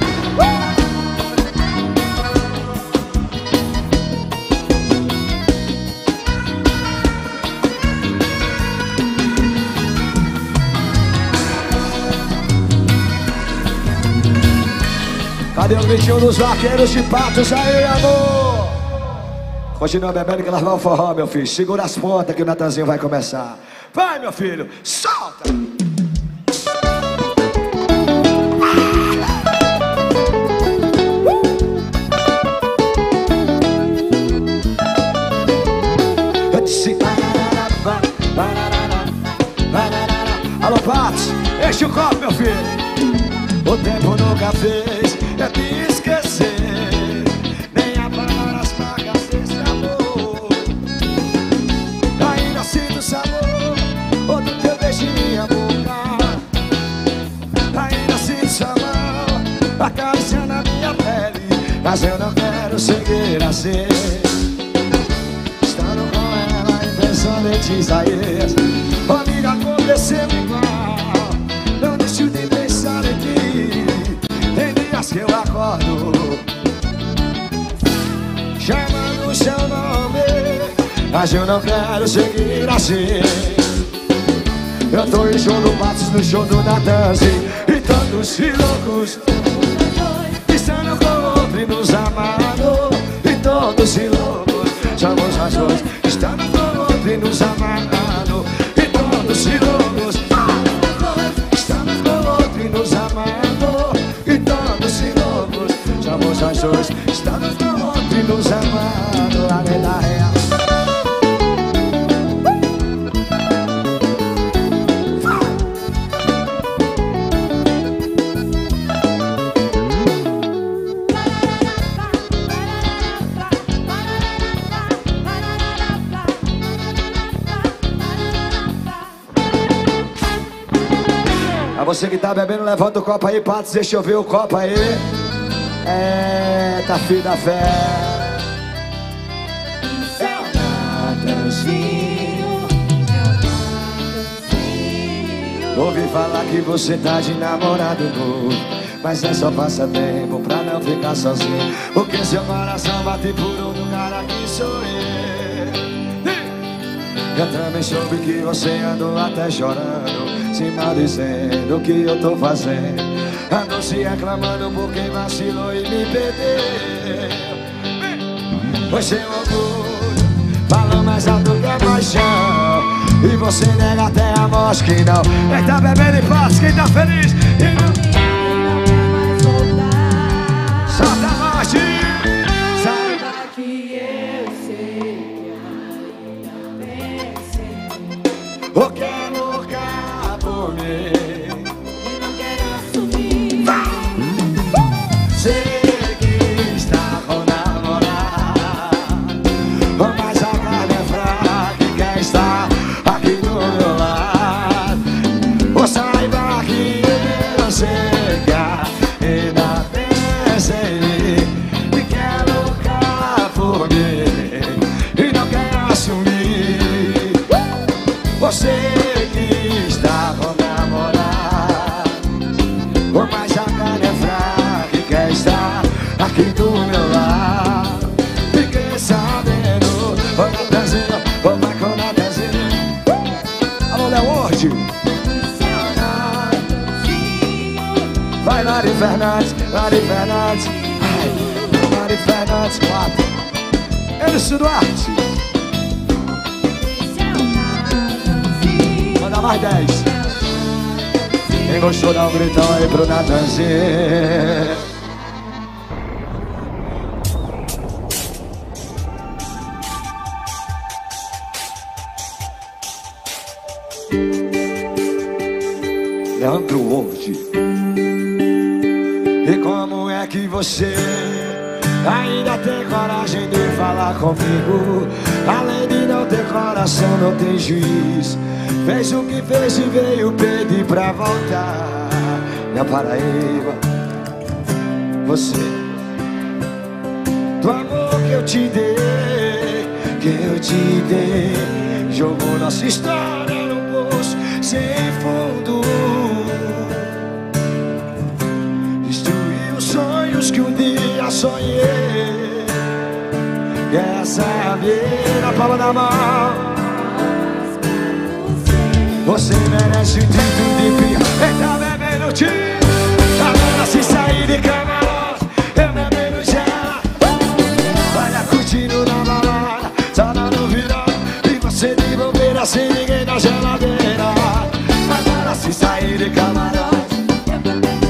Cadê o gritinho dos vaqueiros de patos aí, amor? Continua bebendo que nós vamos forró, meu filho. Segura as pontas que o Natanzinho vai começar. Vai, meu filho, solta! Uh! Alô, Patos, enche o copo, meu filho. O tempo nunca fez eu te esquecer, nem a palavras pagas desse amor. Ainda sinto o sabor ou do teu beijo em minha boca. Ainda sinto sua mão acariciando a minha pele, mas eu não quero seguir assim. Estando com ela, pensando em ti, Isaías. Amiga, aconteceu igual. Não deixo de pensar em ti. Tem dias que eu acordo chamando o seu nome, mas eu não quero seguir assim. Eu tô em show do Matos, no show do Natanzi, e todos se loucos estando com outro e nos amando. E todos se loucos somos nós dois, estando com outro e nos amando. E todos se loucos estamos com outro e nos amando. E todos se loucos somos nós dois, estamos com outro e nos amando. A vida real. Você que tá bebendo, levanta o copo aí, Patos, deixa eu ver o copo aí. É, tá filho da fé. É o Natanzinho, é o Natanzinho. Ouvi falar que você tá de namorado novo, mas é só passatempo pra não ficar sozinho, porque seu coração bate por um cara que sou eu. Eu também soube que você andou até chorando, se maldizendo o que eu tô fazendo. Andou se reclamando porque vacilou e me perdeu. Pois seu orgulho falou mais alto que a paixão, e você nega até a morte que não. Quem tá bebendo em paz, quem tá feliz e não solta a morte. Saiba que eu sei que ainda pensei, O que é louca por mim e não quero assumir. Sei que está com namorado, mas a carne é fraca e quer estar aqui do meu lado. Ou saiba que eu sei que ainda pensa em mim, e que é louca por mim e não quer assumir. Você que está com namorado, mas a carne é fraca e quer estar aqui do meu lado. Fiquei sabendo, ô Natanzinho, ô Michael Natanzinho. Alô, Léo Ward. Vai, Lari Fernandes, Lari Fernandes. Ai, Lari Fernandes, quatro. Elcio Duarte. Manda mais dez. Quem gostou dá um gritão aí pro Natanzinho. Leandro Ward. E como é que você ainda tem coragem de falar comigo? Além de não ter coração, não tem juiz. Fez o que fez e veio pedir pra voltar. Minha Paraíba, você, do amor que eu te dei, que eu te dei, jogou nossa história num poço sem fundo. Destruiu sonhos que um dia sonhei. Quer saber na palma da mão? Você merece um título de pior. Ele tá bebendo tiro, tá vendo se sair de camarote. Eu bebendo já, olha curtindo na balada, só dando virada, e você de bobeira sem ninguém na geladeira. Agora se sair de camarote, Eu bebendo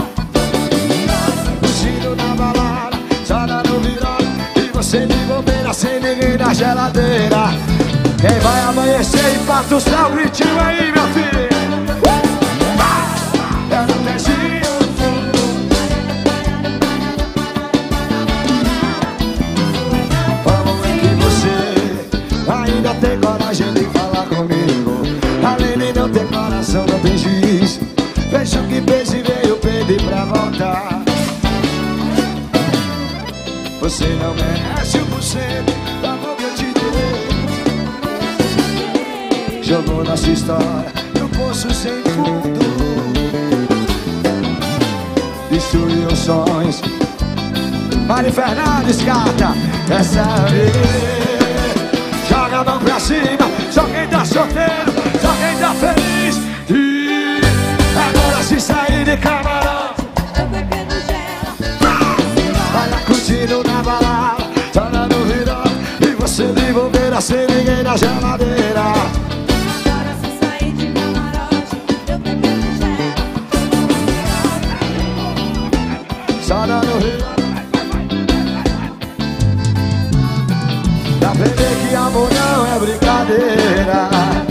gel, curtindo na balada, só dando virada, e você de bobeira sem ninguém na geladeira. Quem vai amanhecer em Patos, dá um gritinho aí, meu filho. Você não merece um por cento do amor que eu te dei. Jogou nossa história no poço sem fundo, destruiu sonhos. Mari Fernandes canta essa vez. Joga a mão pra cima, só quem tá solteiro, só quem tá feliz. E agora se sair de camarão, eu bebendo gelo. vai lá curtindo na balada, só dando virão, e você de bobeira sem ninguém na geladeira. Agora se sair de camarote, eu bebendo gelo. Só dando virão. Pra ver que amor não é brincadeira.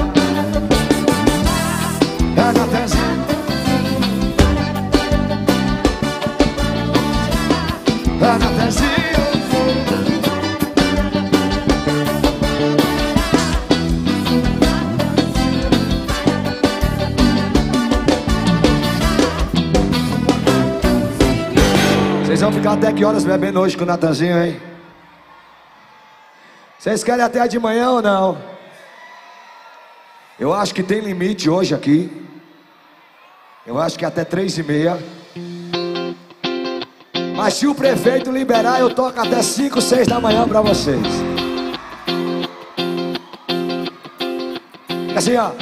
É na tezinha, é na tezinha. Vocês vão ficar até que horas bebendo hoje com o Natanzinho, hein? Vocês querem até de manhã ou não? Eu acho que tem limite hoje aqui. Eu acho que até três e meia. Mas se o prefeito liberar, eu toco até cinco, seis da manhã pra vocês. Assim, ó.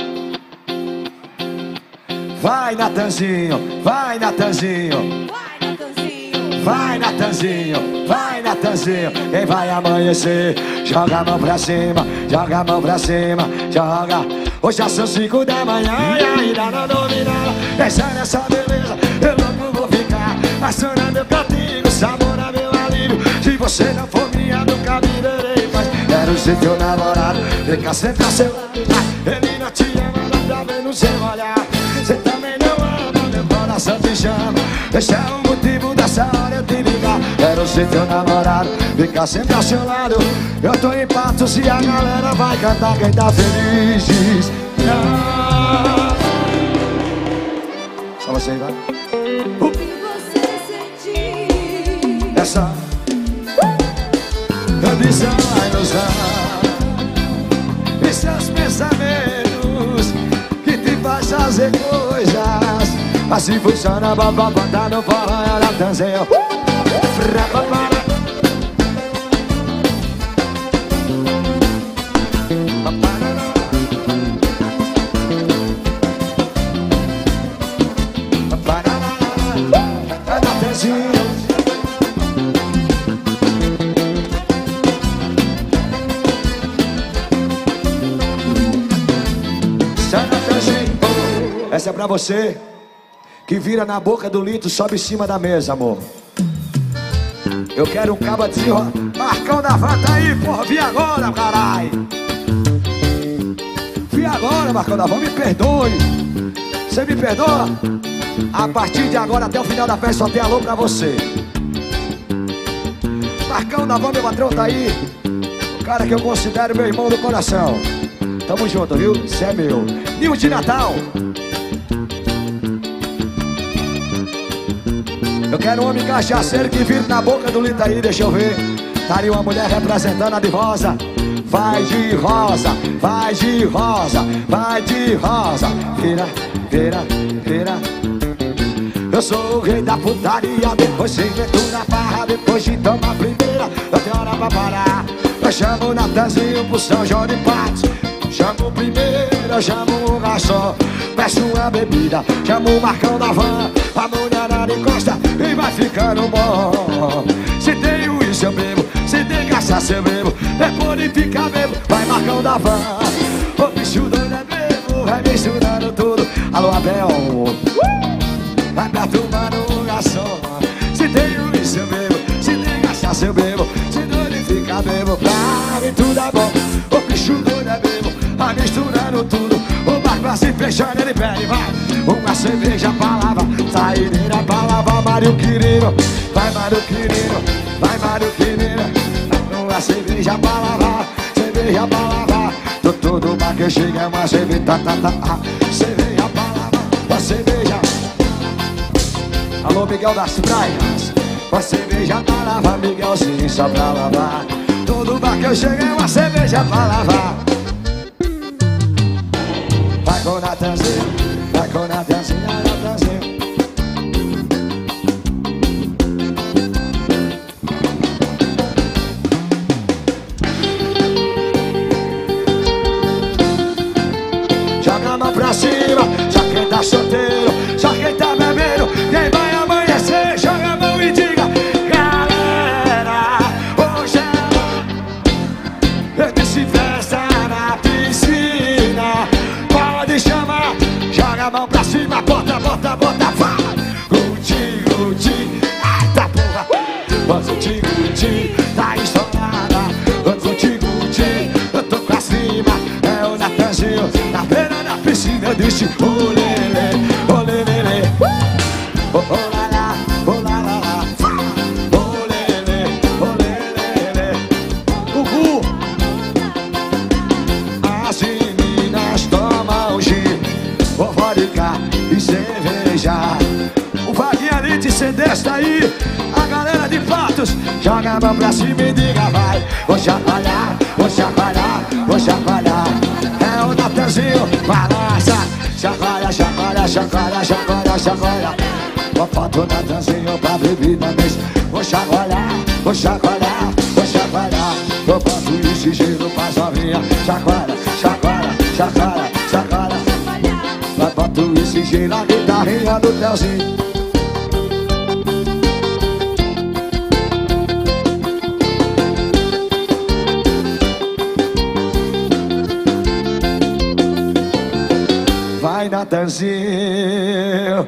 Vai, Natanzinho, vai, Natanzinho. Vai, Natanzinho. Vai, Natanzinho, vai, Natanzinho. Quem vai amanhecer, joga a mão pra cima, joga a mão pra cima, joga. Hoje já são cinco da manhã e ainda não dominava. Pensando nessa beleza, eu louco vou ficar. Acionando contigo, sabor a meu alívio. Se você não for minha, nunca me verei mais. Quero ser teu namorado, ficar sempre a seu lado. Ele não te ama, não tá vendo seu olhar. Você também não ama, meu coração te chama. Esse é o motivo dessa hora eu te ligar. Quero ser teu namorado, ficar sempre ao seu lado. Eu tô em Patos e a galera vai cantar quem tá feliz. Diz não. Só você, vai. O que você sentir? Essa ambição, a ilusão e seus pensamentos que te faz fazer coisas. Assim funciona, babá, tá no forró, ela danceia. Essa é pra você que vira na boca do litro, sobe em cima da mesa, amor. Eu quero um cabo de ó. Marcão da Vanta aí, porra, vi agora, carai. Vi agora, Marcão da Vanta, me perdoe. Você me perdoa? A partir de agora, até o final da festa, só tem alô pra você. Marcão da Vanta, meu patrão, tá aí. O cara que eu considero meu irmão do coração. Tamo junto, viu? Cê é meu. Ninho de Natal. Eu quero um homem cachaceiro que vira na boca do litro aí, deixa eu ver. Tá ali uma mulher representando a de rosa. Vai de rosa, vai de rosa, vai de rosa. Vira, vira, vira. Eu sou o rei da putaria. Depois se invento na barra, depois de tomar a primeira. Não tem hora pra parar. Eu chamo o Natanzinho pro São João de Patos. Chamo o primeiro, eu chamo o garçom. Peço uma bebida, chamo o Marcão da Van. A mulherada encosta e vai ficando bom. Se tem uísque eu bebo, se tem cachaça eu bebo. Depois de ficar bebo, vai Marcão da Van. O bicho doido é bebo, vai misturando tudo. Alô Abel, vai perturbando o garçom. Se tem uísque eu bebo, se tem cachaça eu bebo. Se doido e fica bebo, pra mim tudo é bom. O bicho doido é bebo, vai misturando tudo. O bar vai se fechando, ele pede, vai. Uma cerveja pra lavar, saideira pra lavar. Mário Quirino, vai Mário Quirino, vai Mário Quirino. Uma cerveja pra lavar, cerveja pra lavar. Tô todo bar que eu chego é uma cerveja, tá, tá, tá. Cerveja pra lavar, uma cerveja. Alô Miguel das Praias, uma cerveja pra lavar, Miguelzinho só pra lavar. Todo bar que eu cheguei, uma cerveja pra lavar. Vai com Natanzinho, vai com Natanzinho, Natanzinho. Joga a mão pra cima, só quem tá solteiro, só quem tá bebendo, quem vai amanhecer, joga a mão e diga: galera, hoje é eu disse festa na piscina. Pode chamar, joga a mão pra cima, bota, bota, bota, vai. Guti, Guti, eita porra. Guti, Guti, tá estourada. Guti, Guti, eu tô pra cima. É o Natanzinho, na beira da piscina. Eu disse: olelê, olelê, oh, oh, lá, lá, oh, lá, lá, lá. Olelê, olelê, Gugu. As meninas tomam gin, vodka e cerveja. O Vaguinha ali de Cedeste aí, a galera de Patos, joga a mão pra cima e diga: vai. Vou chacoalhar, vou chacoalhar, vou chacoalhar. É o Natanzinho, balança. Chacoalha, chacoalha, chacoalha, chacoalha, chacoalha. Bota o Natanzinho pra bebida mesmo. Vou chacoalhar, vou chacoalhar, vou chacoalhar. Eu boto esse giro pra sovinha. Chacoalha, chacoalha, chacoalha, chacoalha. Vai boto esse giro na guitarrinha do Telzinho. Vai, Natanzinho.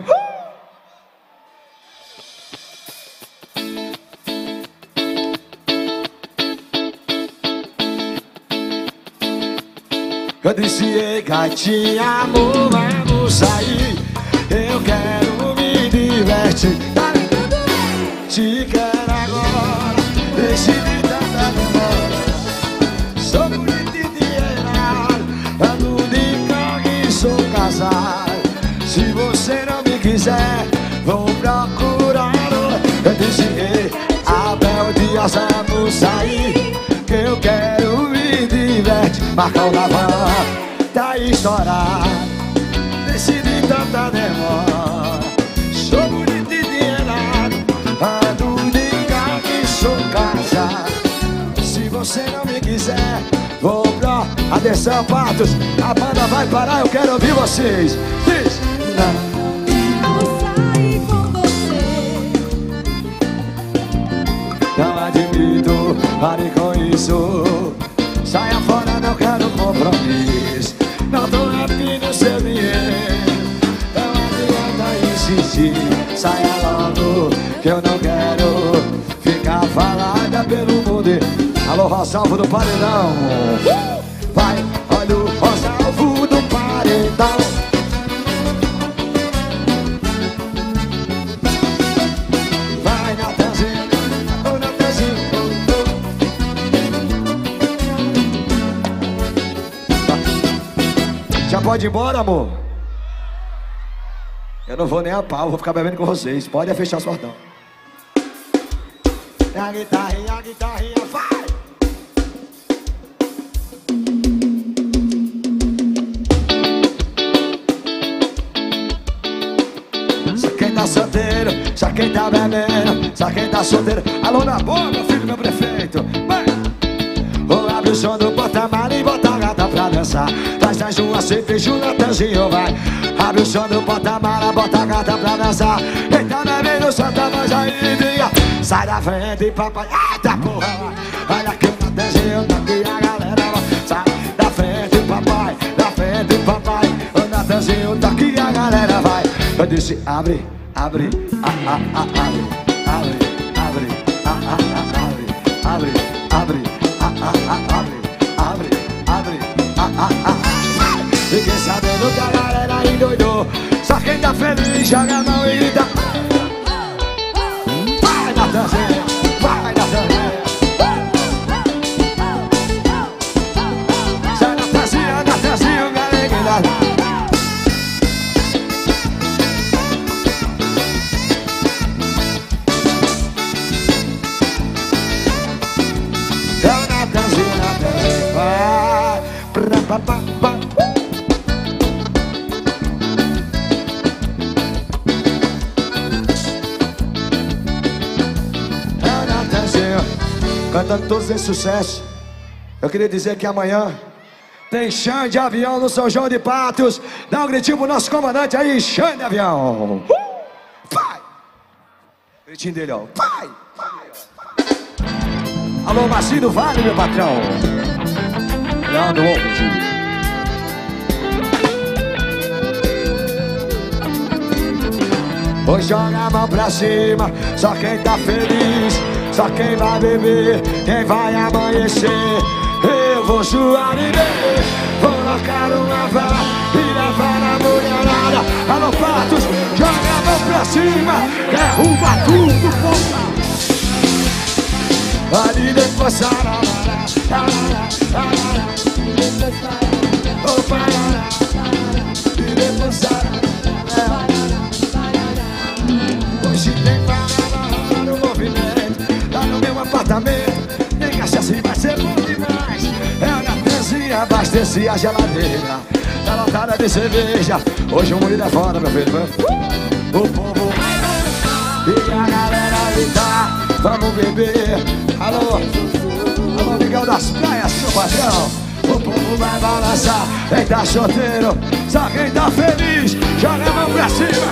Eu disse: ei, gatinha, amor, vamos sair. Eu quero me divertir. Tá tudo bem? Te quero agora. Deixe de tanta demora. Sou bonito e dinheirado, ando de carro e sou casado. Se você não me quiser, vou procurar. Eu disse: ei, Abel Dias, vamos sair. Que eu quero me divertir. Marca o lavão, tá estourado. Decidi tanta demora. Sou bonito e dinheirado, ando de carro e sou casado. Se você não me quiser, vou pra... Atenção, Patos, a banda vai parar, eu quero ouvir vocês. Diz: não. Vou sair com você. Não admito, pare com isso. Saia fora, não quero compromisso. Não tô afim do seu dinheiro. Não adianta insistir. Saia logo, que eu não quero ficar falada pelo mundo. Alô, Rosalvo do Paredão. Vai, olha o Rosalvo do Paredão. Vai, Natanzinho, ô Natanzinho, oh. Já pode ir embora, amor? Eu não vou nem a pau, vou ficar bebendo com vocês. Pode fechar os portão. É a guitarrinha, a guitarrinha, vai! Só quem tá solteiro, só quem tá bebendo, só quem tá solteiro. Alô, na boa, meu filho, meu prefeito. Vai! Ou abre o som do porta-mar e bota a gata pra dançar. Traz das duas cervejas, o Natanzinho vai. Abre o som do porta-mala, bota a gata pra dançar. Quem tá bebendo, solta a voz aí e diga: sai da frente, papai. Eita porra, olha que o Natanzinho tá aqui, a galera vai. Sai da frente, papai, da frente, papai. O Natanzinho tá aqui, a galera vai. Eu disse: abre, abre, ah, ah, ah, abre, abre, abre, ah, ah, ah, abre, abre, abre, ah, ah, ah, abre, abre, abre, ah, ah, ah, ah. Fiquei sabendo que a galera endoidou. Só quem tá feliz joga a mão e grita: vai, Natanzinho, vai, Natanzinho. Sai, Natanzinho, Natanzinho, galera. cantando todos esses sucessos. Eu queria dizer que amanhã tem Xande de Avião no São João de Patos. Dá um gritinho pro nosso comandante aí, Xande de Avião. Uh! Pai! Gritinho dele, ó. Pai! Alô, Macio do Vale, meu patrão. Leandro Wolf. Hoje joga a mão pra cima, só quem tá feliz, só quem vai beber, quem vai amanhecer. Eu vou suar e beber, vou marcar uma vara e levar a mulherada. Alô, Patos, joga a mão pra cima, derruba tudo, porra. Ali depois sararara, oh, parará, e depois sararara. Hoje tem parada no movimento, lá no meu apartamento. Nem cachaça vai ser bom demais. É a Natanzinha, abasteci a geladeira, tá lotada de cerveja. Hoje o moído é foda, meu filho. O povo e a galera gritar, vamos beber. Alô, alô, Miguel das Praias, seu patrão. O povo vai balançar, quem tá solteiro, só quem tá feliz, joga a mão pra cima.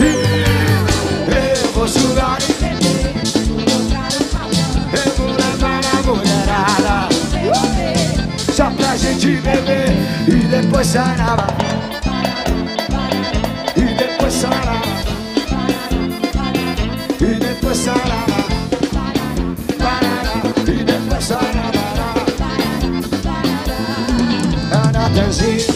Eu vou sugar e beber, eu vou levar a mulherada, só pra gente beber e depois sarar, e depois sarar, e depois sarar, e depois sarar. A Natanzinha.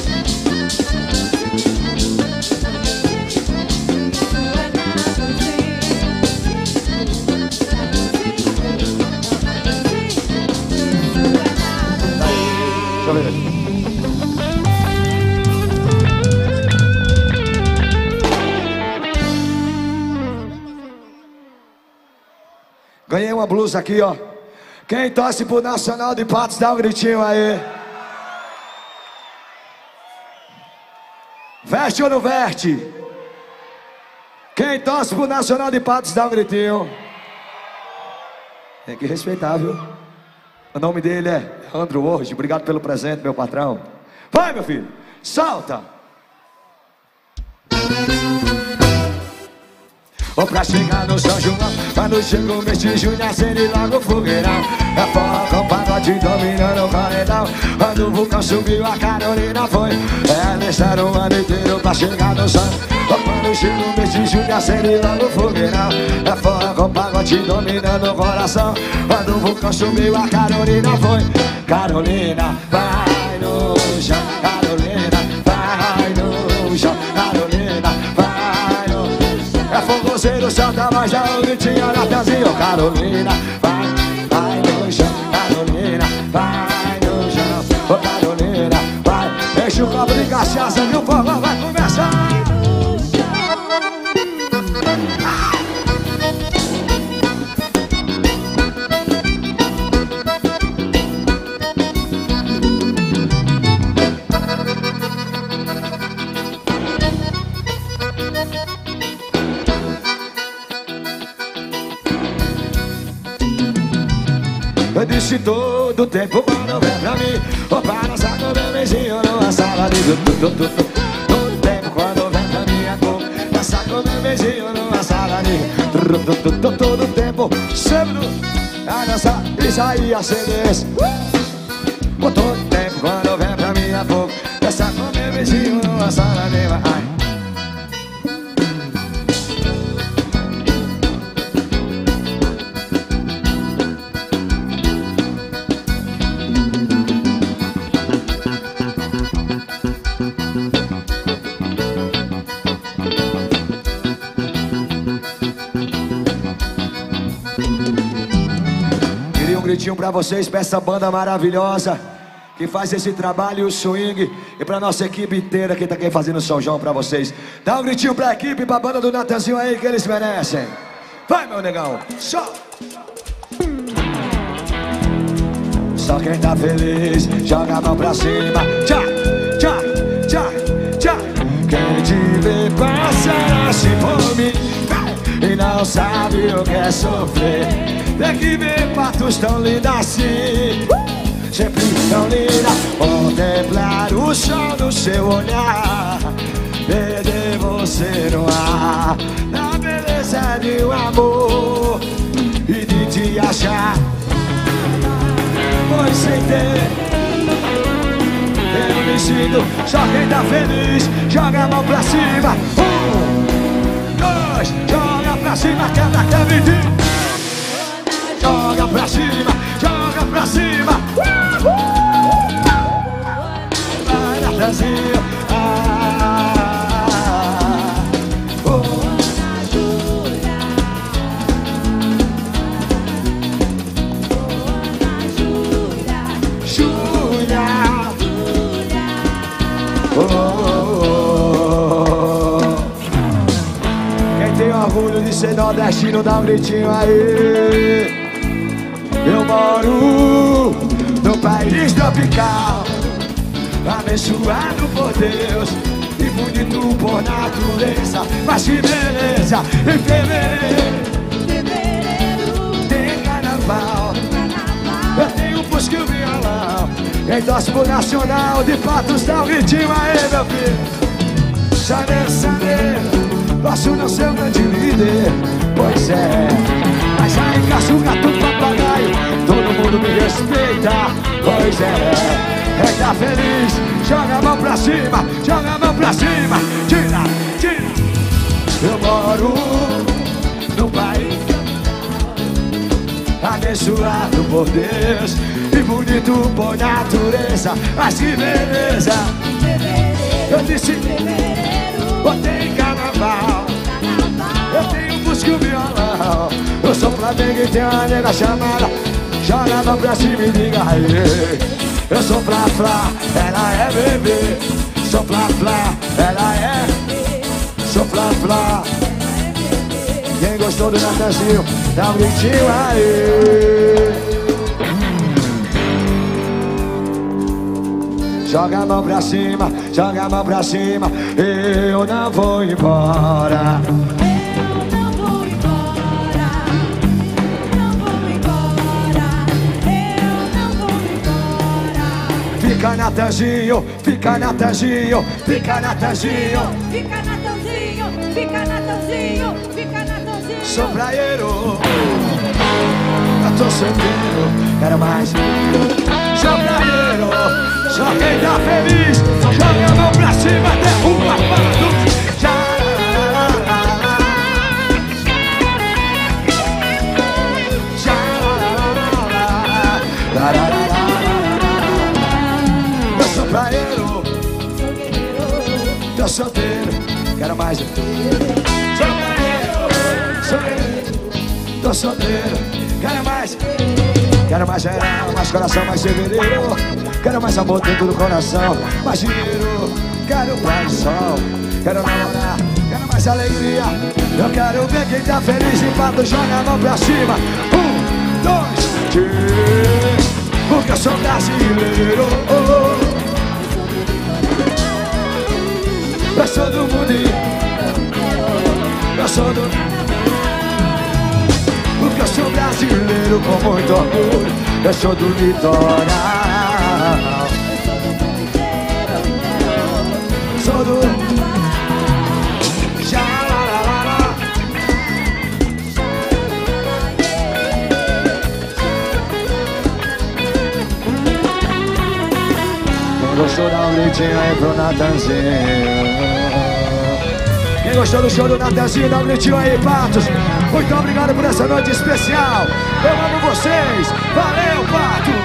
Ganhei uma blusa aqui, ó. Quem torce pro Nacional de Patos, dá um gritinho aí. Veste ou não veste? Quem torce pro Nacional de Patos, dá um gritinho. Tem que respeitar, viu? O nome dele é Leandro Wolf. Obrigado pelo presente, meu patrão. Vai, meu filho, solta! Ou pra chegar no São João, quando chega o mês de junho, acende logo o fogueirão. É forró com pagode dominando o paredão. Quando o vulcão subiu, a Carolina foi. É deixar o ano inteiro pra chegar no São João. Quando chega o mês de junho, acende logo o fogueirão. É forró com pagode dominando o coração. Quando o vulcão subiu, a Carolina foi. Carolina, vai no chão. Carolina, vai no chão. Carolina, vai no chão. É fogoseiro, solta mais da onde tinha Natanzinho. Carolina, vai, vai no chão. Carolina, vai no chão. Ô Carolina, vai. Enche o copo de cachaça que o forró vai começar. Eu disse todo tempo quando vem pra mim, ou para dançar com meu beijinho numa sala de tudo. Todo tempo quando vem pra mim é bom dançar com meu beijinho numa sala de tudo. Todo tempo sempre a dançar e sair a C Ds. Todo tempo quando vem pra mim é bom dançar com meu beijinho numa sala de ai. Um gritinho pra vocês, pra essa banda maravilhosa que faz esse trabalho e o swing, e pra nossa equipe inteira que tá aqui fazendo o São João pra vocês. Dá um gritinho pra equipe, pra banda do Natanzinho aí que eles merecem. Vai, meu negão, só. Só quem tá feliz, joga a mão pra cima. Tchá, tchá, tchá, tchá. Quem te vê passar assim por mim e não sabe o que é sofrer. Tem que ver patos tão lindas assim, sempre tão linda. Contemplar o sol no seu olhar, perder você no ar, na beleza de um amor e de te achar. Pois sem ter, eu me sinto, só quem tá feliz joga a mão pra cima. Um, dois, joga pra cima, quebra, quebra e diz. Joga pra cima, joga pra cima. Vai na Brasil. Ah, oh. Júlia. Oh, oh, oh. Quem tem orgulho de ser nordestino, dá um gritinho aí. Eu moro no país tropical, abençoado por Deus e bonito por natureza. Mas que beleza, em fevereiro tem carnaval. Eu tenho um busca e um violão, endosso pro nacional de Patos, dá um gritinho aí, meu filho. Janeiro, janeiro, posso não ser um grande líder, pois é, mas aí caçuca, tudo papagaio, todo mundo me respeita, pois é. É tá feliz, joga a mão pra cima, joga a mão pra cima, tira, tira. Eu moro no país abençoado por Deus e bonito por natureza. Mas que beleza, eu disse, botei carnaval, eu tenho busca e violão. Eu sou Flamengo e tem uma nega chamada, joga a mão pra cima e diga aí. Eu sou Flá Flá, ela é bebê. Sou Flá Flá, ela é. Sou Flá Flá. Quem gostou do Natanzinho, dá um gritinho aí. Joga a mão pra cima, joga a mão pra cima. Eu não vou embora. Fica Natanzinho, fica Natanzinho, fica Natanzinho. Fica Natanzinho, fica Natanzinho, fica Natanzinho. Sou praieiro, eu tô solteiro, quero mais. Sou praieiro, só quem tá feliz, joga a mão pra cima, derruba a pato. Eu sou praieiro, tô solteiro, quero mais. Sou praieiro, sou praieiro, tô solteiro, quero mais. Quero mais geral, mais coração, mais fevereiro. Quero mais amor dentro do coração, mais dinheiro. Quero mais sol, quero namorar, quero mais alegria. Eu quero ver quem tá feliz em Patos, joga a mão pra cima. Um, dois, três. Porque eu sou brasileiro. Eu sou do mundo, eu sou do... Porque eu sou brasileiro com muito orgulho. Eu sou do litoral. Sou do... Xalalala. Quem gostou dá um gritinho aí pro Natanzinho. Quem gostou do show do Natanzinho, dá um gritinho aí, Patos. Muito obrigado por essa noite especial. Eu amo vocês. Valeu, Patos.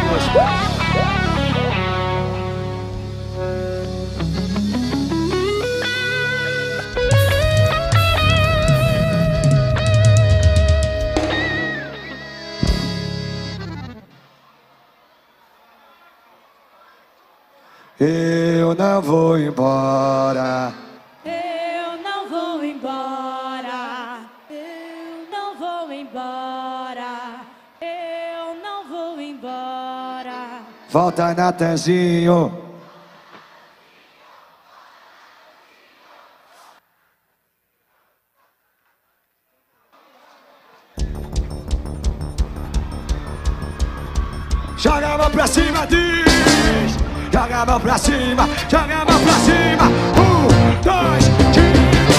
Eu não vou embora. Eu não vou embora. Eu não vou embora. Eu não vou embora. Volta, Natanzinho. joga a mão pra cima, diz. Joga a mão pra cima, joga a mão pra cima. Um, dois, três.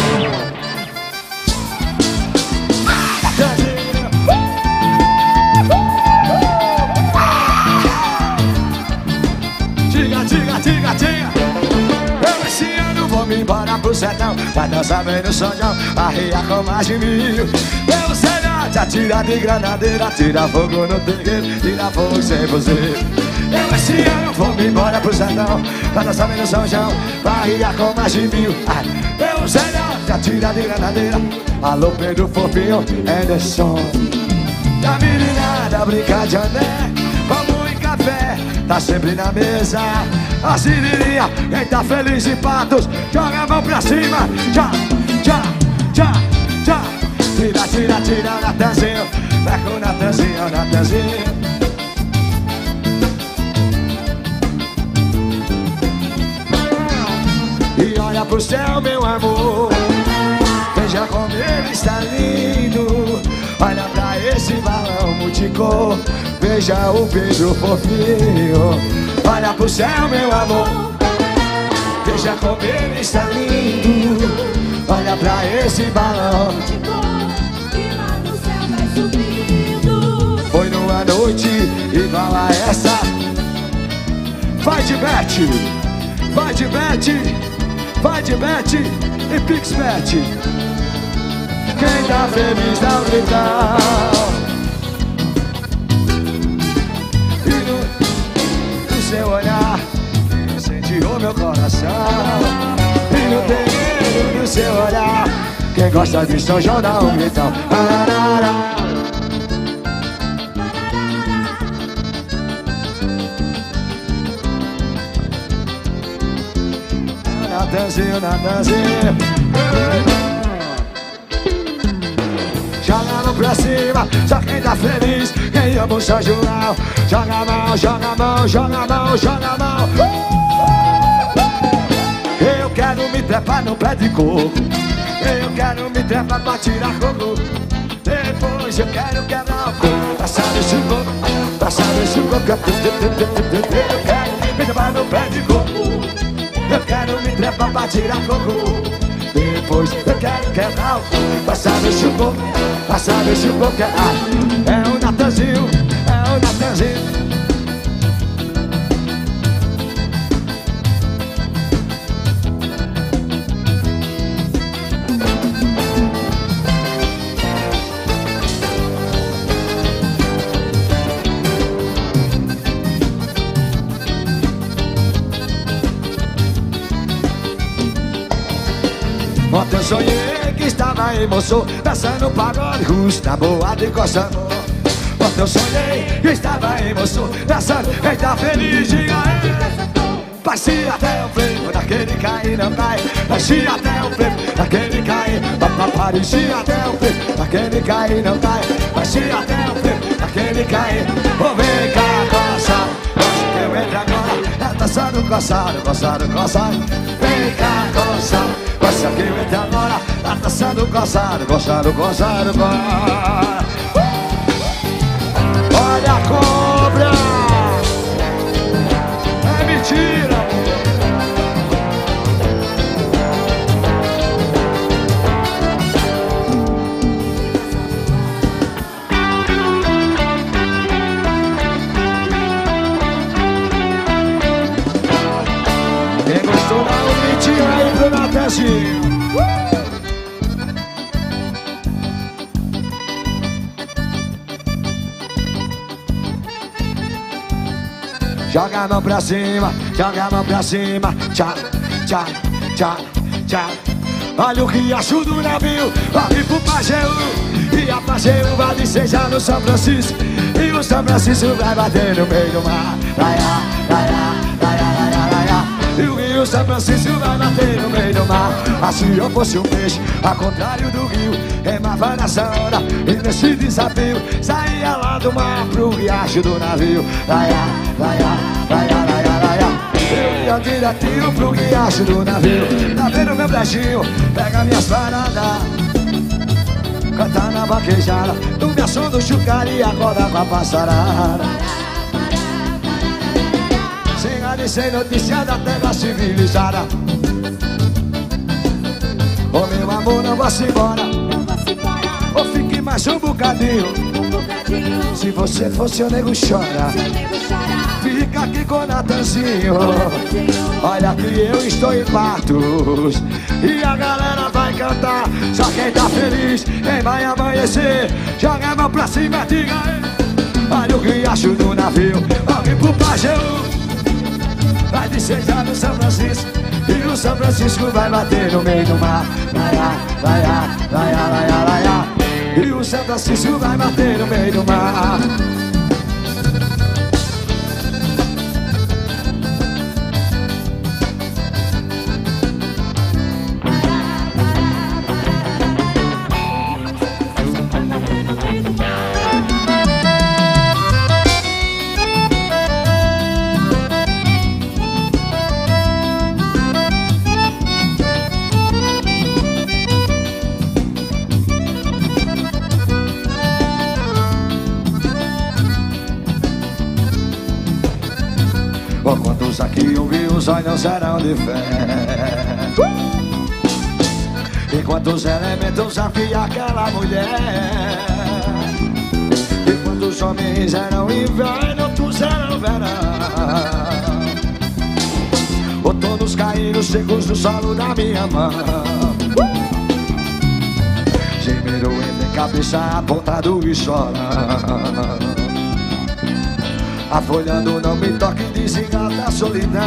Diga, diga, diga, diga. Eu esse ano vou me embora pro sertão, pra dançar bem no sonjão, arriar com mais de mil. Eu sei não, atira de granadeira, tira fogo no terreiro, tira fogo sem você. Eu esse ano vou me embora pro sertão, pra dançar bem no sonjão, pra arriar com mais de mil. Eu sei não, atira de granadeira. Alô Pedro Fofinho, Anderson. Da meninada brincar de ané, vamos em café, tá sempre na mesa. A Siririnha, quem tá feliz em Patos, joga a mão pra cima. Já, já, já, já. Tira, tira, tira, Natanzinho. Vai com o Natanzinho, Natanzinho. E olha pro céu, meu amor, veja como ele está lindo. Olha pra esse balão multicor, veja o Pedro Fofinho. Olha pro céu, meu amor, veja como ele está lindo. Olha pra esse balão e lá no céu vai subindo. Foi numa noite igual a essa. Vai de bet, vai de bet, vai de bet e pixbet. Quem tá feliz dá um gritão. Seu olhar incendiou meu coração. E no terreiro do seu olhar, quem gosta de São João dá um gritão. Natanzinho, Natanzinho. Joga a mão pra cima, só quem tá feliz, quem ama o São João. Joga a mão, joga a mão, joga a mão, joga a mão. Eu quero me trepar no pé de coco, eu quero me trepar pra tirar coco. Depois eu quero quebrar o coco, passar esse coco, passar esse coco. Eu quero me trepar no pé de coco, eu quero me trepar pra tirar coco. Depois eu quero quebrar o coco, passar esse coco, passar esse coco. Ah, é o Natanzinho, é o Natanzinho. Ontem eu sonhei que estava em Moçô, dançando pagode russo na boa de Costa Nova. Ontem eu sonhei que estava em Moçô, dançando, quem tá feliz, diga aí. Parecia até o freio, daquele cair não cai. Parecia até o freio, daquele cair. Parecia até o freio, daquele cair não cai. Parecia até o freio, daquele cair. Vou vem cá, coça, hoje que eu entro agora. É dançando, coçado, coçado, coçado. Vem cá, coça, coça que eu entro agora. Tá dançando, coçado, coçado, coçado, coçado. Olha a cobra, é mentira, amor. Quem gostou dá um gritinho aí pro Natanzinho. Joga a mão pra cima, joga a mão pra cima. Tchá, tchá, tchá, tchá. Olha o riacho do navio, corre pro Pajeú. E a Pajeú vai descer no São Francisco. E o São Francisco vai bater no meio do mar. Laia, laia, laia, laia, laia. E o rio São Francisco vai bater no meio do mar. Ah, se eu fosse um peixe, ao contrário do rio, remava nessa hora e nesse desafio saía lá do mar pro riacho do navio. Laia, laia, laia, laia, laia. Eu ia direitinho pro riacho do navio. Tá vendo meu brechinho? Pega minhas paradas, canta na vaquejada, do meu som do chucari e acorda com a passarada. cidade sem notícia da terra civilizada. Ô meu amor, não vá se embora, Não vá se embora, ou fique mais um bocadinho. um bocadinho. Se você fosse o nego chora, Seu nego chora, fica aqui com o Natanzinho. Natanzinho. Olha que eu estou em Patos e a galera vai cantar. Só quem tá feliz, quem vai amanhecer, joga a mão pra cima, diga aí. Olha o riacho do navio, alguém pro Pajeú. Vai descer no São Francisco e o São Francisco vai bater no meio do mar. Laia, laia, laia, laia, laia. E o São Francisco vai bater no meio do mar. Quantos aqui ouviu os olhos serão de fé? E quantos elementos havia aquela mulher? E quantos homens eram inverno, outros eram verão? Outonos caíram secos no solo da minha mão. Gemeram entre cabeça apontado e chora. A folha do não me toque desengata a solidão.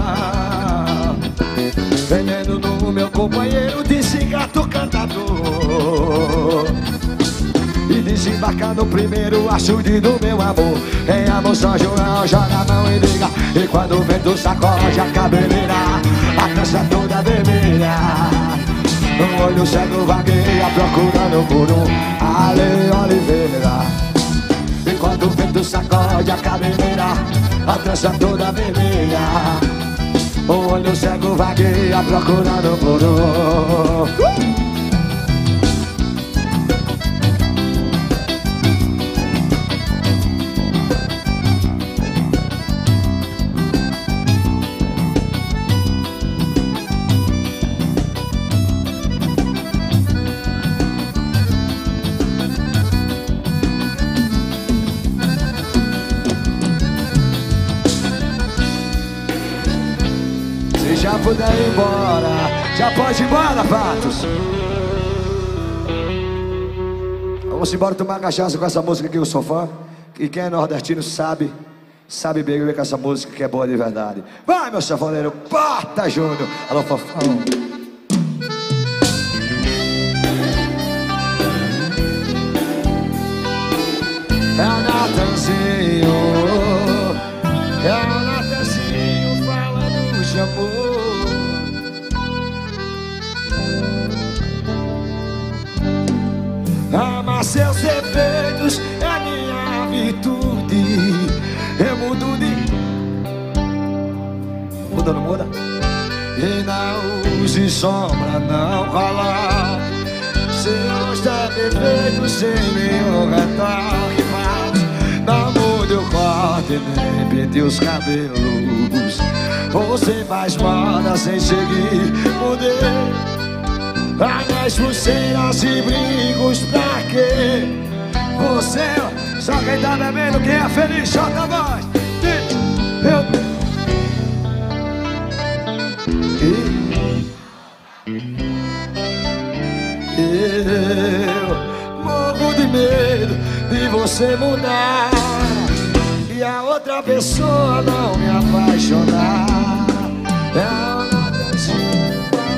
Veneno no meu companheiro, desengato cantador. E desembarca no primeiro açude do meu amor. Em amor São João, joga a mão e liga. E quando o vento sacode a cabeleira, a trança toda vermelha. Um olho cego vagueia procurando por um Ale Oliveira. E quando o vento sacode a cabeleira, a trança toda vermelha. O olho cego vagueia procurando por um. Já puder ir embora, já pode ir embora, Patos. Vamos embora tomar cachaça com essa música que eu sou fã. E quem é nordestino sabe, sabe beber com essa música que é boa de verdade. Vai, meu sanfoneiro, Pata Júnior. Alô, fofão. É o Natanzinho, é o Natanzinho falando de amor. Amar seus defeitos é minha virtude. Eu mudo de... Muda, não muda? E não use sombra, não rola. Seus defeitos sem nenhum retoque faz. Não mude o corte, nem pinte os cabelos. Você faz moda sem seguir, mudei. As pulseiras e brincos pra quê? Você, só quem tá bebendo, quem é feliz, solta a voz. Eu... Eu morro de medo de você mudar e a outra pessoa não me apaixonar. É o Natanzinho.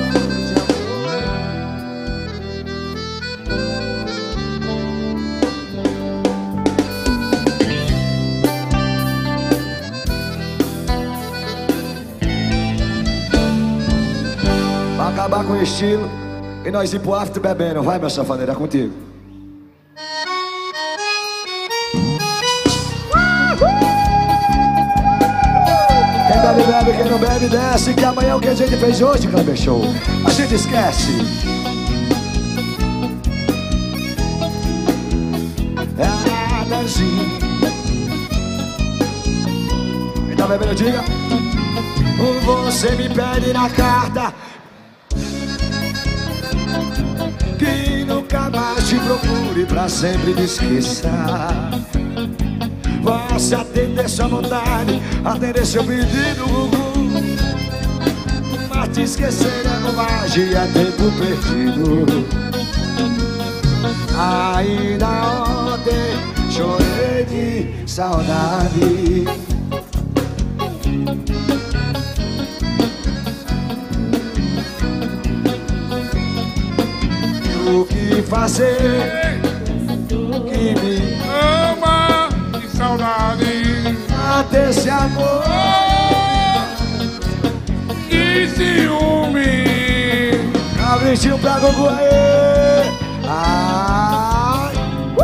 Acabar com o estilo e nós ir pro after bebendo. Vai, meu sanfoneiro, é contigo. Quem bebe, bebe, quem não bebe, desce. Que amanhã é o que a gente fez hoje, Kleber Show. A gente esquece. É nada assim. Quem tá bebendo, diga. Você me pede na carta que nunca mais te procure, pra sempre me esqueça. Você atender sua vontade, atender seu pedido, Gugu, mas te esquecer é bobagem, é tempo perdido. Ainda ontem chorei de saudade. O que fazer que me ama de saudade, até esse amor e ciúme. Cabritinho pra Gugu aí. Ai.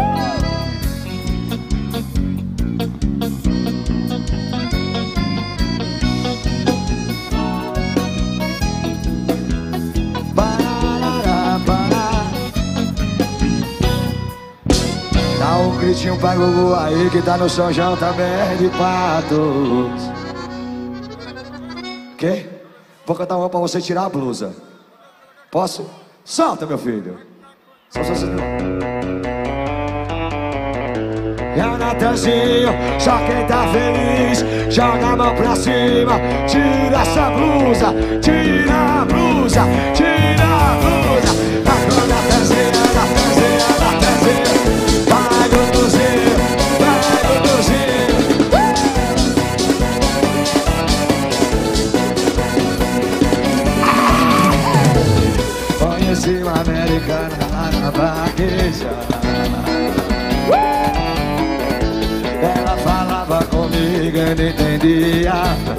Parará, pará. Dá um gritinho pra Gugu aí que tá no São João também de Patos. Quê? Vou cantar uma pra você tirar a blusa. Posso? Solta, meu filho. Só, só, só. É o Natanzinho, só quem tá feliz joga a mão pra cima. Tira essa blusa, tira a blusa, tira a blusa. Agora Natanzinho, Natanzinho, Natanzinho. Vai, Guguzinho, vai, Guguzinho. Conheci uma americana lá na vaqueja. Ela falava comigo, eu não entendia.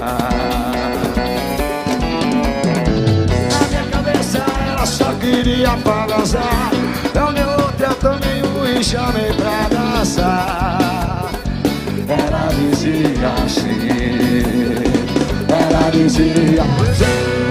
Na minha cabeça ela só queria balançar. Eu dei outra, eu tomei um e chamei pra dançar. Ela dizia assim, ela dizia assim.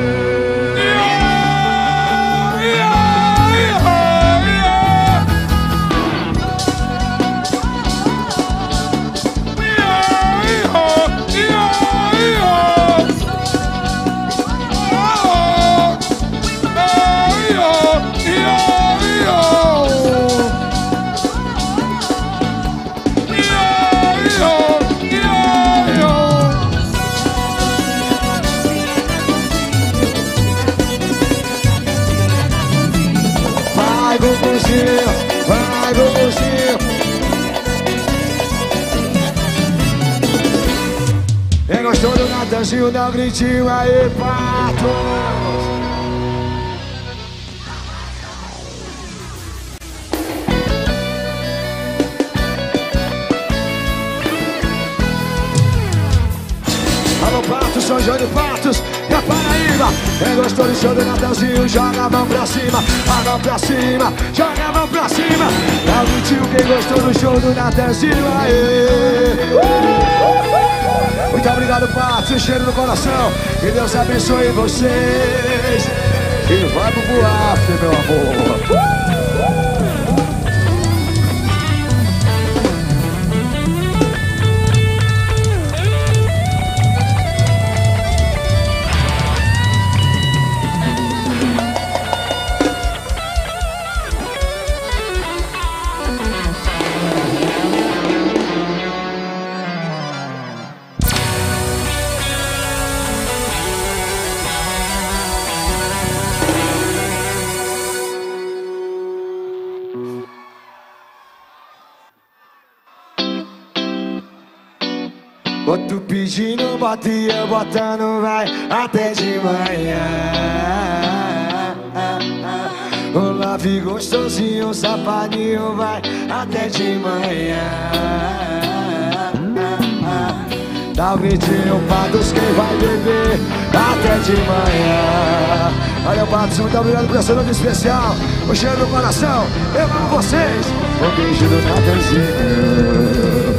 Vai, Guguzinho, vai, Guguzinho. Quem gostou do Natanzinho, dá um gritinho aí, Patos. Alô, Patos, São João de Patos e a Paraíba. Quem gostou do show do Natanzinho, joga a mão pra cima, a mão pra cima, joga a mão pra cima. Dá um gritinho quem gostou do show do Natanzinho aí. Muito obrigado, Patos, cheiro no coração. Que Deus abençoe vocês. E vai pro boate, meu amor. Outro pedindo, bota e eu botando, vai até de manhã. O love gostosinho, safadinho, vai até de manhã. Dá um gritinho, Patos, quem vai beber até de manhã. Valeu, Patos, muito obrigado por essa noite especial. O cheiro no coração, eu amo vocês. Um beijo do Natanzinho.